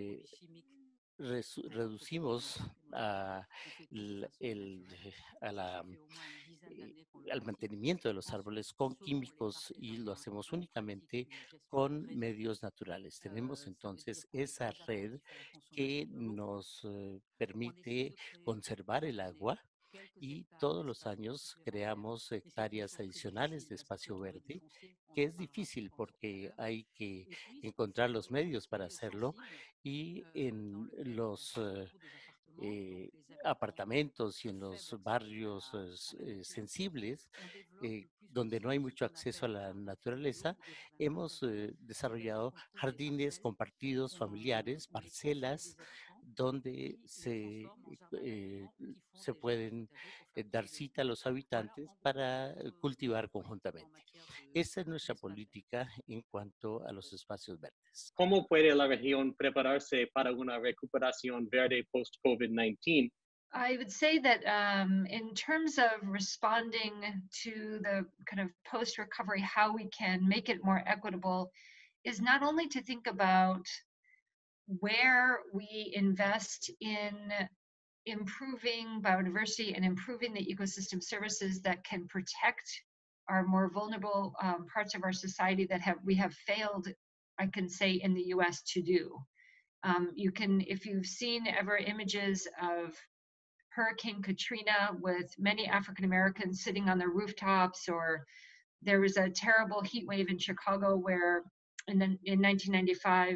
reducimos a, el, a la eh, al mantenimiento de los árboles con químicos y lo hacemos únicamente con medios naturales. Tenemos entonces esa red que nos permite conservar el agua y todos los años creamos hectáreas adicionales de espacio verde, que es difícil porque hay que encontrar los medios para hacerlo, y en los apartamentos y en los barrios sensibles, donde no hay mucho acceso a la naturaleza, hemos desarrollado jardines compartidos familiares, parcelas, donde se pueden dar cita a los habitantes para cultivar conjuntamente. Esa es nuestra política en cuanto a los espacios verdes. ¿Cómo puede la región prepararse para una recuperación verde post-COVID-19? I would say that in terms of responding to the kind of post-recovery, how we can make it more equitable is not only to think about where we invest in improving biodiversity and improving the ecosystem services that can protect our more vulnerable parts of our society that we have failed, I can say, in the US to do. You can, if you've seen ever images of Hurricane Katrina with many African Americans sitting on their rooftops, or there was a terrible heat wave in Chicago where in 1995,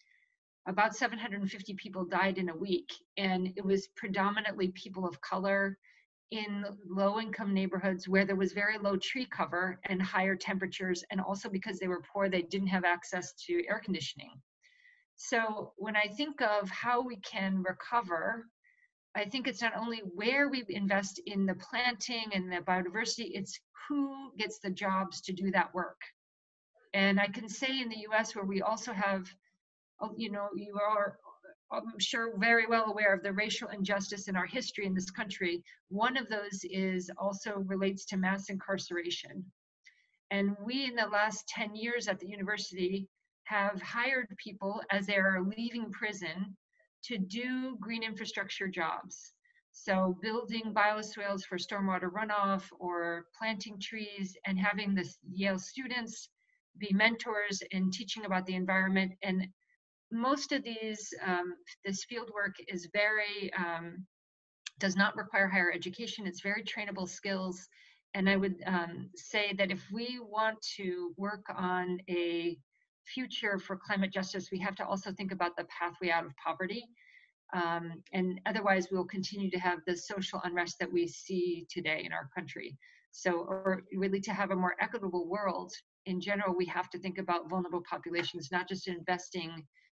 about 750 people died in a week, and it was predominantly people of color in low-income neighborhoods where there was very low tree cover and higher temperatures, and also because they were poor, they didn't have access to air conditioning. So when I think of how we can recover, I think it's not only where we invest in the planting and the biodiversity, it's who gets the jobs to do that work. And I can say in the US, where we also have, you know, you are, I'm sure, very well aware of the racial injustice in our history in this country. One of those is also relates to mass incarceration. And we, in the last 10 years at the university, have hired people as they are leaving prison to do green infrastructure jobs. So building bioswales for stormwater runoff or planting trees, and having the Yale students be mentors in teaching about the environment. And most of these, this field work is very, does not require higher education. It's very trainable skills. And I would say that if we want to work on a future for climate justice, we have to also think about the pathway out of poverty. And otherwise we'll continue to have the social unrest that we see today in our country. So, or really to have a more equitable world in general, we have to think about vulnerable populations, not just investing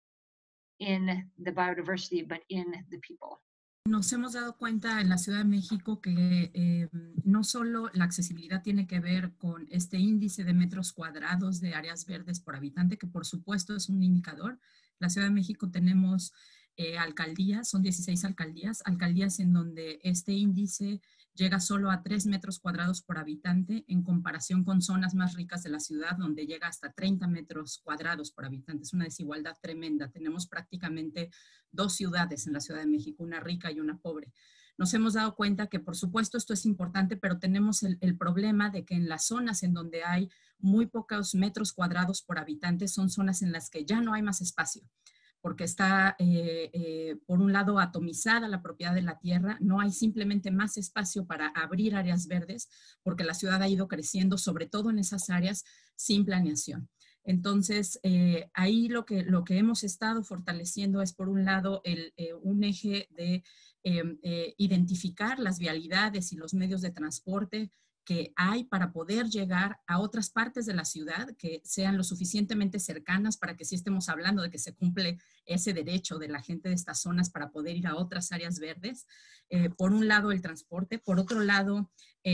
in the biodiversity, but in the people. Nos hemos dado cuenta en la Ciudad de México que no solo la accesibilidad tiene que ver con este índice de metros cuadrados de áreas verdes por habitante, que por supuesto es un indicador. En la Ciudad de México tenemos alcaldías, son 16 alcaldías en donde este índice llega solo a 3 metros cuadrados por habitante, en comparación con zonas más ricas de la ciudad, donde llega hasta 30 metros cuadrados por habitante. Es una desigualdad tremenda. Tenemos prácticamente 2 ciudades en la Ciudad de México, una rica y una pobre. Nos hemos dado cuenta que, por supuesto, esto es importante, pero tenemos el problema de que en las zonas en donde hay muy pocos metros cuadrados por habitante son zonas en las que ya no hay más espacio, porque está, por un lado, atomizada la propiedad de la tierra, no hay simplemente más espacio para abrir áreas verdes, porque la ciudad ha ido creciendo, sobre todo en esas áreas, sin planeación. Entonces, ahí lo que hemos estado fortaleciendo es, por un lado, un eje de identificar las vialidades y los medios de transporte que hay para poder llegar a otras partes de la ciudad que sean lo suficientemente cercanas para que sí estemos hablando de que se cumple ese derecho de la gente de estas zonas para poder ir a otras áreas verdes. Por un lado, el transporte, por otro lado,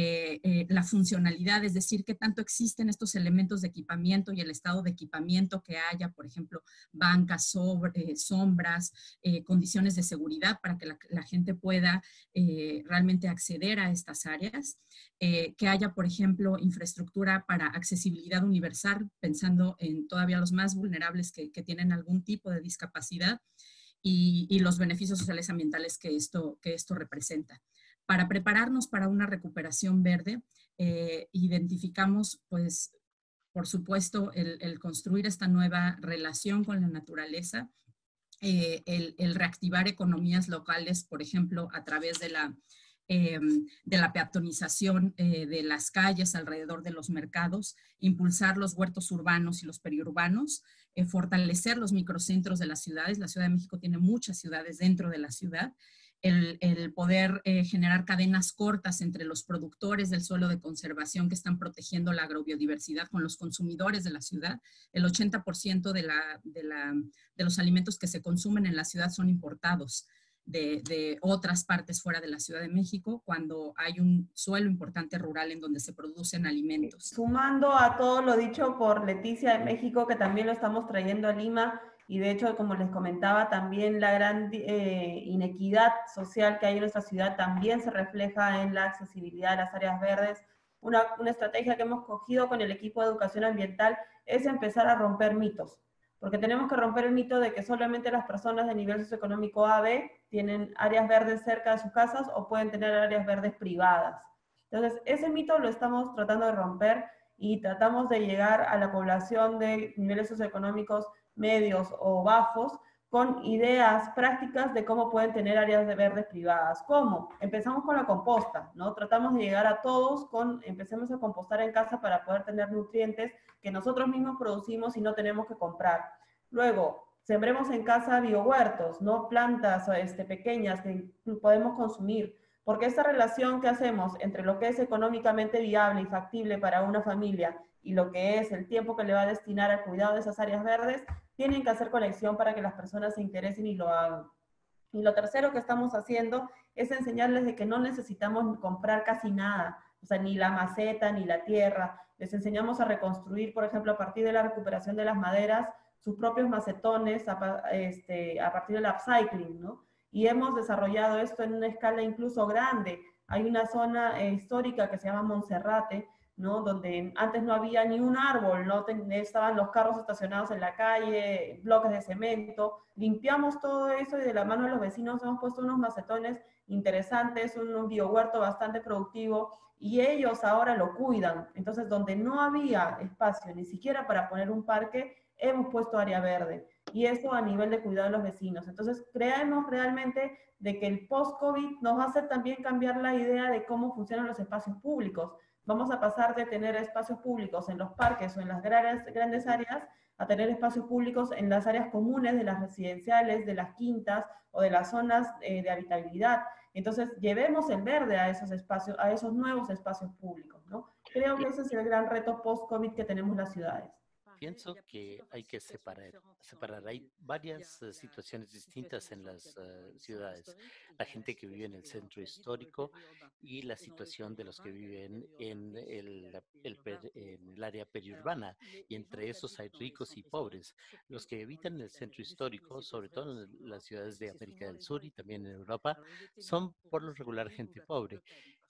la funcionalidad, es decir, qué tanto existen estos elementos de equipamiento y el estado de equipamiento que haya, por ejemplo, bancas, sombras, condiciones de seguridad para que la gente pueda realmente acceder a estas áreas. Que haya, por ejemplo, infraestructura para accesibilidad universal, pensando en todavía los más vulnerables que tienen algún tipo de discapacidad, y los beneficios sociales ambientales que esto representa. Para prepararnos para una recuperación verde, identificamos, pues, por supuesto, el construir esta nueva relación con la naturaleza, el reactivar economías locales, por ejemplo, a través de la de la peatonización de las calles alrededor de los mercados, impulsar los huertos urbanos y los periurbanos, fortalecer los microcentros de las ciudades. La Ciudad de México tiene muchas ciudades dentro de la ciudad. El poder generar cadenas cortas entre los productores del suelo de conservación que están protegiendo la agrobiodiversidad con los consumidores de la ciudad. El 80% de los alimentos que se consumen en la ciudad son importados de otras partes fuera de la Ciudad de México, cuando hay un suelo importante rural en donde se producen alimentos. Sumando a todo lo dicho por Leticia de México, que también lo estamos trayendo a Lima, y de hecho, como les comentaba, también la gran inequidad social que hay en nuestra ciudad también se refleja en la accesibilidad a las áreas verdes. Una estrategia que hemos cogido con el equipo de educación ambiental es empezar a romper mitos, porque tenemos que romper el mito de que solamente las personas de nivel socioeconómico A, B tienen áreas verdes cerca de sus casas o pueden tener áreas verdes privadas. Entonces, ese mito lo estamos tratando de romper y tratamos de llegar a la población de niveles socioeconómicos medios o bajos con ideas prácticas de cómo pueden tener áreas de verdes privadas. ¿Cómo? Empezamos con la composta, ¿no? Tratamos de llegar a todos empecemos a compostar en casa para poder tener nutrientes que nosotros mismos producimos y no tenemos que comprar. Luego, sembremos en casa biohuertos, ¿no? Plantas pequeñas que podemos consumir, porque esa relación que hacemos entre lo que es económicamente viable y factible para una familia y lo que es el tiempo que le va a destinar al cuidado de esas áreas verdes, tienen que hacer conexión para que las personas se interesen y lo hagan. Y lo tercero que estamos haciendo es enseñarles de que no necesitamos comprar casi nada, o sea, ni la maceta, ni la tierra. Les enseñamos a reconstruir, por ejemplo, a partir de la recuperación de las maderas, sus propios macetones a partir del upcycling, ¿no? Y hemos desarrollado esto en una escala incluso grande. Hay una zona histórica que se llama Monserrate, ¿no? Donde antes no había ni un árbol, ¿no? Estaban los carros estacionados en la calle, bloques de cemento. Limpiamos todo eso y de la mano de los vecinos hemos puesto unos macetones interesantes, un biohuerto bastante productivo, y ellos ahora lo cuidan. Entonces, donde no había espacio ni siquiera para poner un parque, hemos puesto área verde. Y eso a nivel de cuidado de los vecinos. Entonces, creemos realmente de que el post-COVID nos va a hacer también cambiar la idea de cómo funcionan los espacios públicos. Vamos a pasar de tener espacios públicos en los parques o en las grandes áreas a tener espacios públicos en las áreas comunes de las residenciales, de las quintas o de las zonas de habitabilidad. Entonces, llevemos el verde a esos espacios, a esos nuevos espacios públicos, ¿no? Creo que ese es el gran reto post-COVID que tenemos las ciudades. Pienso que hay que separar. Hay varias situaciones distintas en las ciudades. La gente que vive en el centro histórico y la situación de los que viven en en el área periurbana. Y entre esos hay ricos y pobres. Los que habitan en el centro histórico, sobre todo en las ciudades de América del Sur y también en Europa, son por lo regular gente pobre.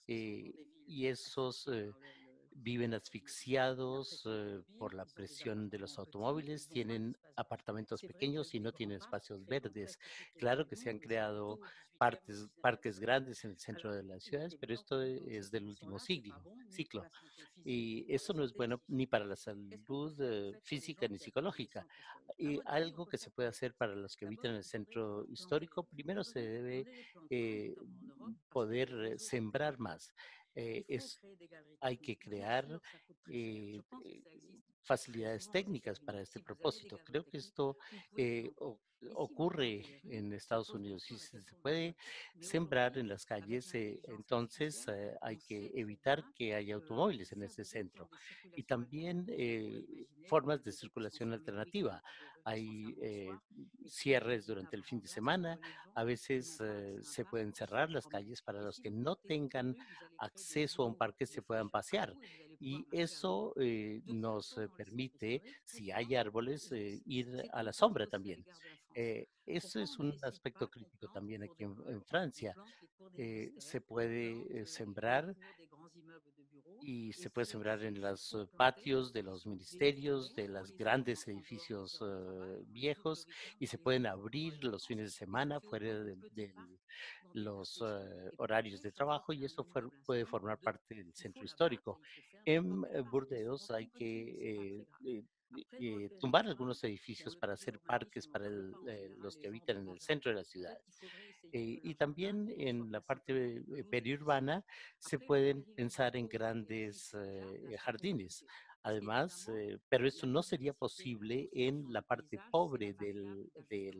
Y esos viven asfixiados por la presión de los automóviles, tienen apartamentos pequeños y no tienen espacios verdes. Claro que se han creado parques grandes en el centro de las ciudades, pero esto es del último ciclo. Y eso no es bueno ni para la salud física ni psicológica. Y algo que se puede hacer para los que habitan en el centro histórico, primero se debe poder sembrar más. Es hay que crear eh, eh, facilidades técnicas para este propósito. Creo que esto ocurre en Estados Unidos y si se puede sembrar en las calles, entonces hay que evitar que haya automóviles en ese centro. Y también formas de circulación alternativa. Hay cierres durante el fin de semana, a veces se pueden cerrar las calles para los que no tengan acceso a un parque se puedan pasear. Y eso nos permite, si hay árboles, ir a la sombra también. Eso es un aspecto crítico también aquí en Francia. Se puede sembrar y se puede sembrar en los patios de los ministerios, de los grandes edificios viejos y se pueden abrir los fines de semana fuera de los horarios de trabajo y eso puede formar parte del centro histórico. En Burdeos hay que tumbar algunos edificios para hacer parques para los que habitan en el centro de las ciudades. Y también en la parte periurbana se pueden pensar en grandes jardines. Además, pero eso no sería posible en la parte pobre de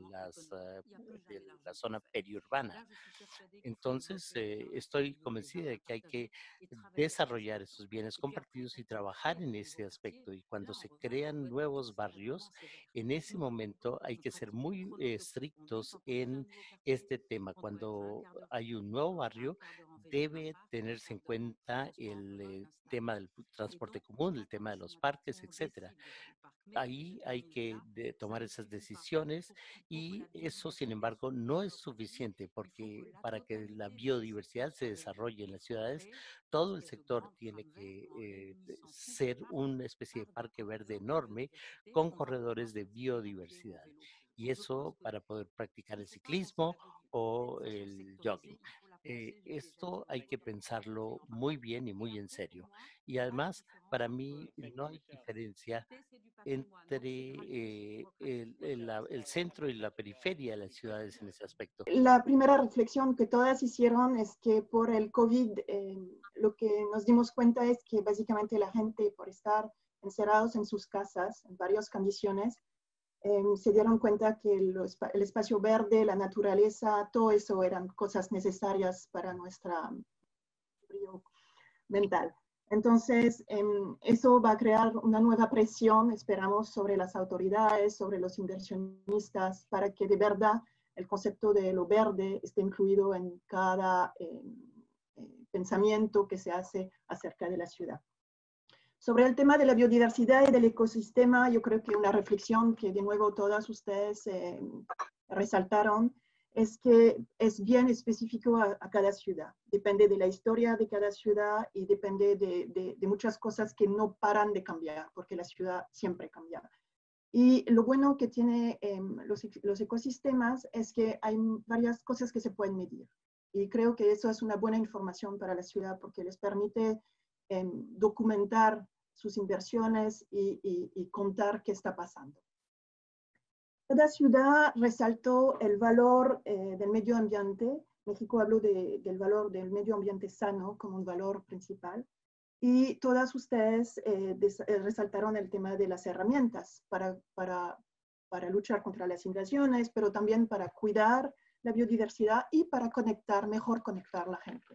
la zona periurbana. Entonces, estoy convencida de que hay que desarrollar esos bienes compartidos y trabajar en ese aspecto. Y cuando se crean nuevos barrios, en ese momento hay que ser muy estrictos en este tema. Cuando hay un nuevo barrio, debe tenerse en cuenta el tema del transporte común, el tema de los parques, etcétera. Ahí hay que tomar esas decisiones y eso, sin embargo, no es suficiente porque para que la biodiversidad se desarrolle en las ciudades, todo el sector tiene que ser una especie de parque verde enorme con corredores de biodiversidad. Y eso para poder practicar el ciclismo o el jogging. Esto hay que pensarlo muy bien y muy en serio. Y además, para mí no hay diferencia entre el centro y la periferia de las ciudades en ese aspecto. La primera reflexión que todas hicieron es que por el COVID lo que nos dimos cuenta es que básicamente la gente, por estar encerrados en sus casas en varias condiciones, se dieron cuenta que el espacio verde, la naturaleza, todo eso eran cosas necesarias para nuestra brillo mental. Entonces, eso va a crear una nueva presión, esperamos, sobre las autoridades, sobre los inversionistas, para que de verdad el concepto de lo verde esté incluido en cada pensamiento que se hace acerca de la ciudad. Sobre el tema de la biodiversidad y del ecosistema, yo creo que una reflexión que de nuevo todas ustedes resaltaron es que es bien específico a cada ciudad. Depende de la historia de cada ciudad y depende de muchas cosas que no paran de cambiar, porque la ciudad siempre cambia. Y lo bueno que tiene los ecosistemas es que hay varias cosas que se pueden medir. Y creo que eso es una buena información para la ciudad porque les permite documentar sus inversiones y contar qué está pasando. Cada ciudad resaltó el valor del medio ambiente. México habló del valor del medio ambiente sano como un valor principal. Y todas ustedes resaltaron el tema de las herramientas para luchar contra las invasiones, pero también para cuidar la biodiversidad y para mejor conectar a la gente.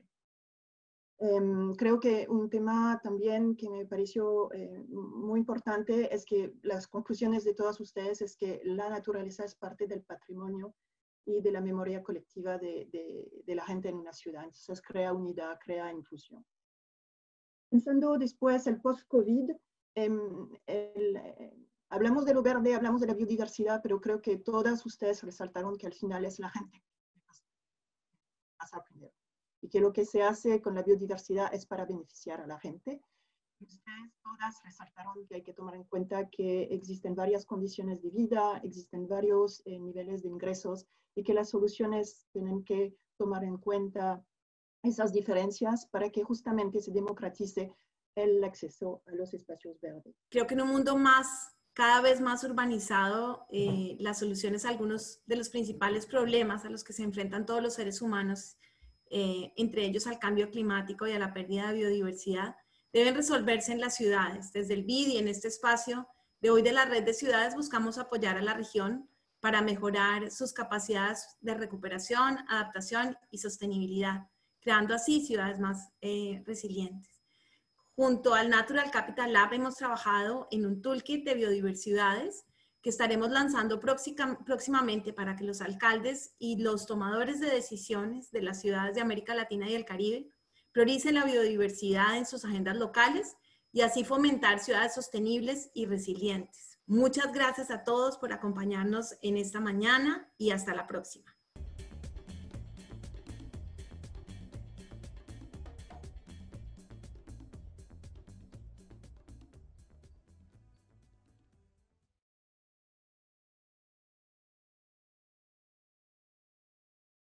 Creo que un tema también que me pareció muy importante es que las conclusiones de todas ustedes es que la naturaleza es parte del patrimonio y de la memoria colectiva de la gente en una ciudad. Entonces crea unidad, crea inclusión. Pensando después el post-COVID, hablamos de lo verde, hablamos de la biodiversidad, pero creo que todas ustedes resaltaron que al final es la gente que pasa primero. Y que lo que se hace con la biodiversidad es para beneficiar a la gente. Ustedes todas resaltaron que hay que tomar en cuenta que existen varias condiciones de vida, existen varios niveles de ingresos y que las soluciones tienen que tomar en cuenta esas diferencias para que justamente se democratice el acceso a los espacios verdes. Creo que en un mundo cada vez más urbanizado, las soluciones a algunos de los principales problemas a los que se enfrentan todos los seres humanos, entre ellos al cambio climático y a la pérdida de biodiversidad, deben resolverse en las ciudades. Desde el BID y en este espacio de hoy de la red de ciudades buscamos apoyar a la región para mejorar sus capacidades de recuperación, adaptación y sostenibilidad, creando así ciudades más resilientes. Junto al Natural Capital Lab hemos trabajado en un toolkit de biodiversidades que estaremos lanzando próximamente para que los alcaldes y los tomadores de decisiones de las ciudades de América Latina y el Caribe prioricen la biodiversidad en sus agendas locales y así fomentar ciudades sostenibles y resilientes. Muchas gracias a todos por acompañarnos en esta mañana y hasta la próxima.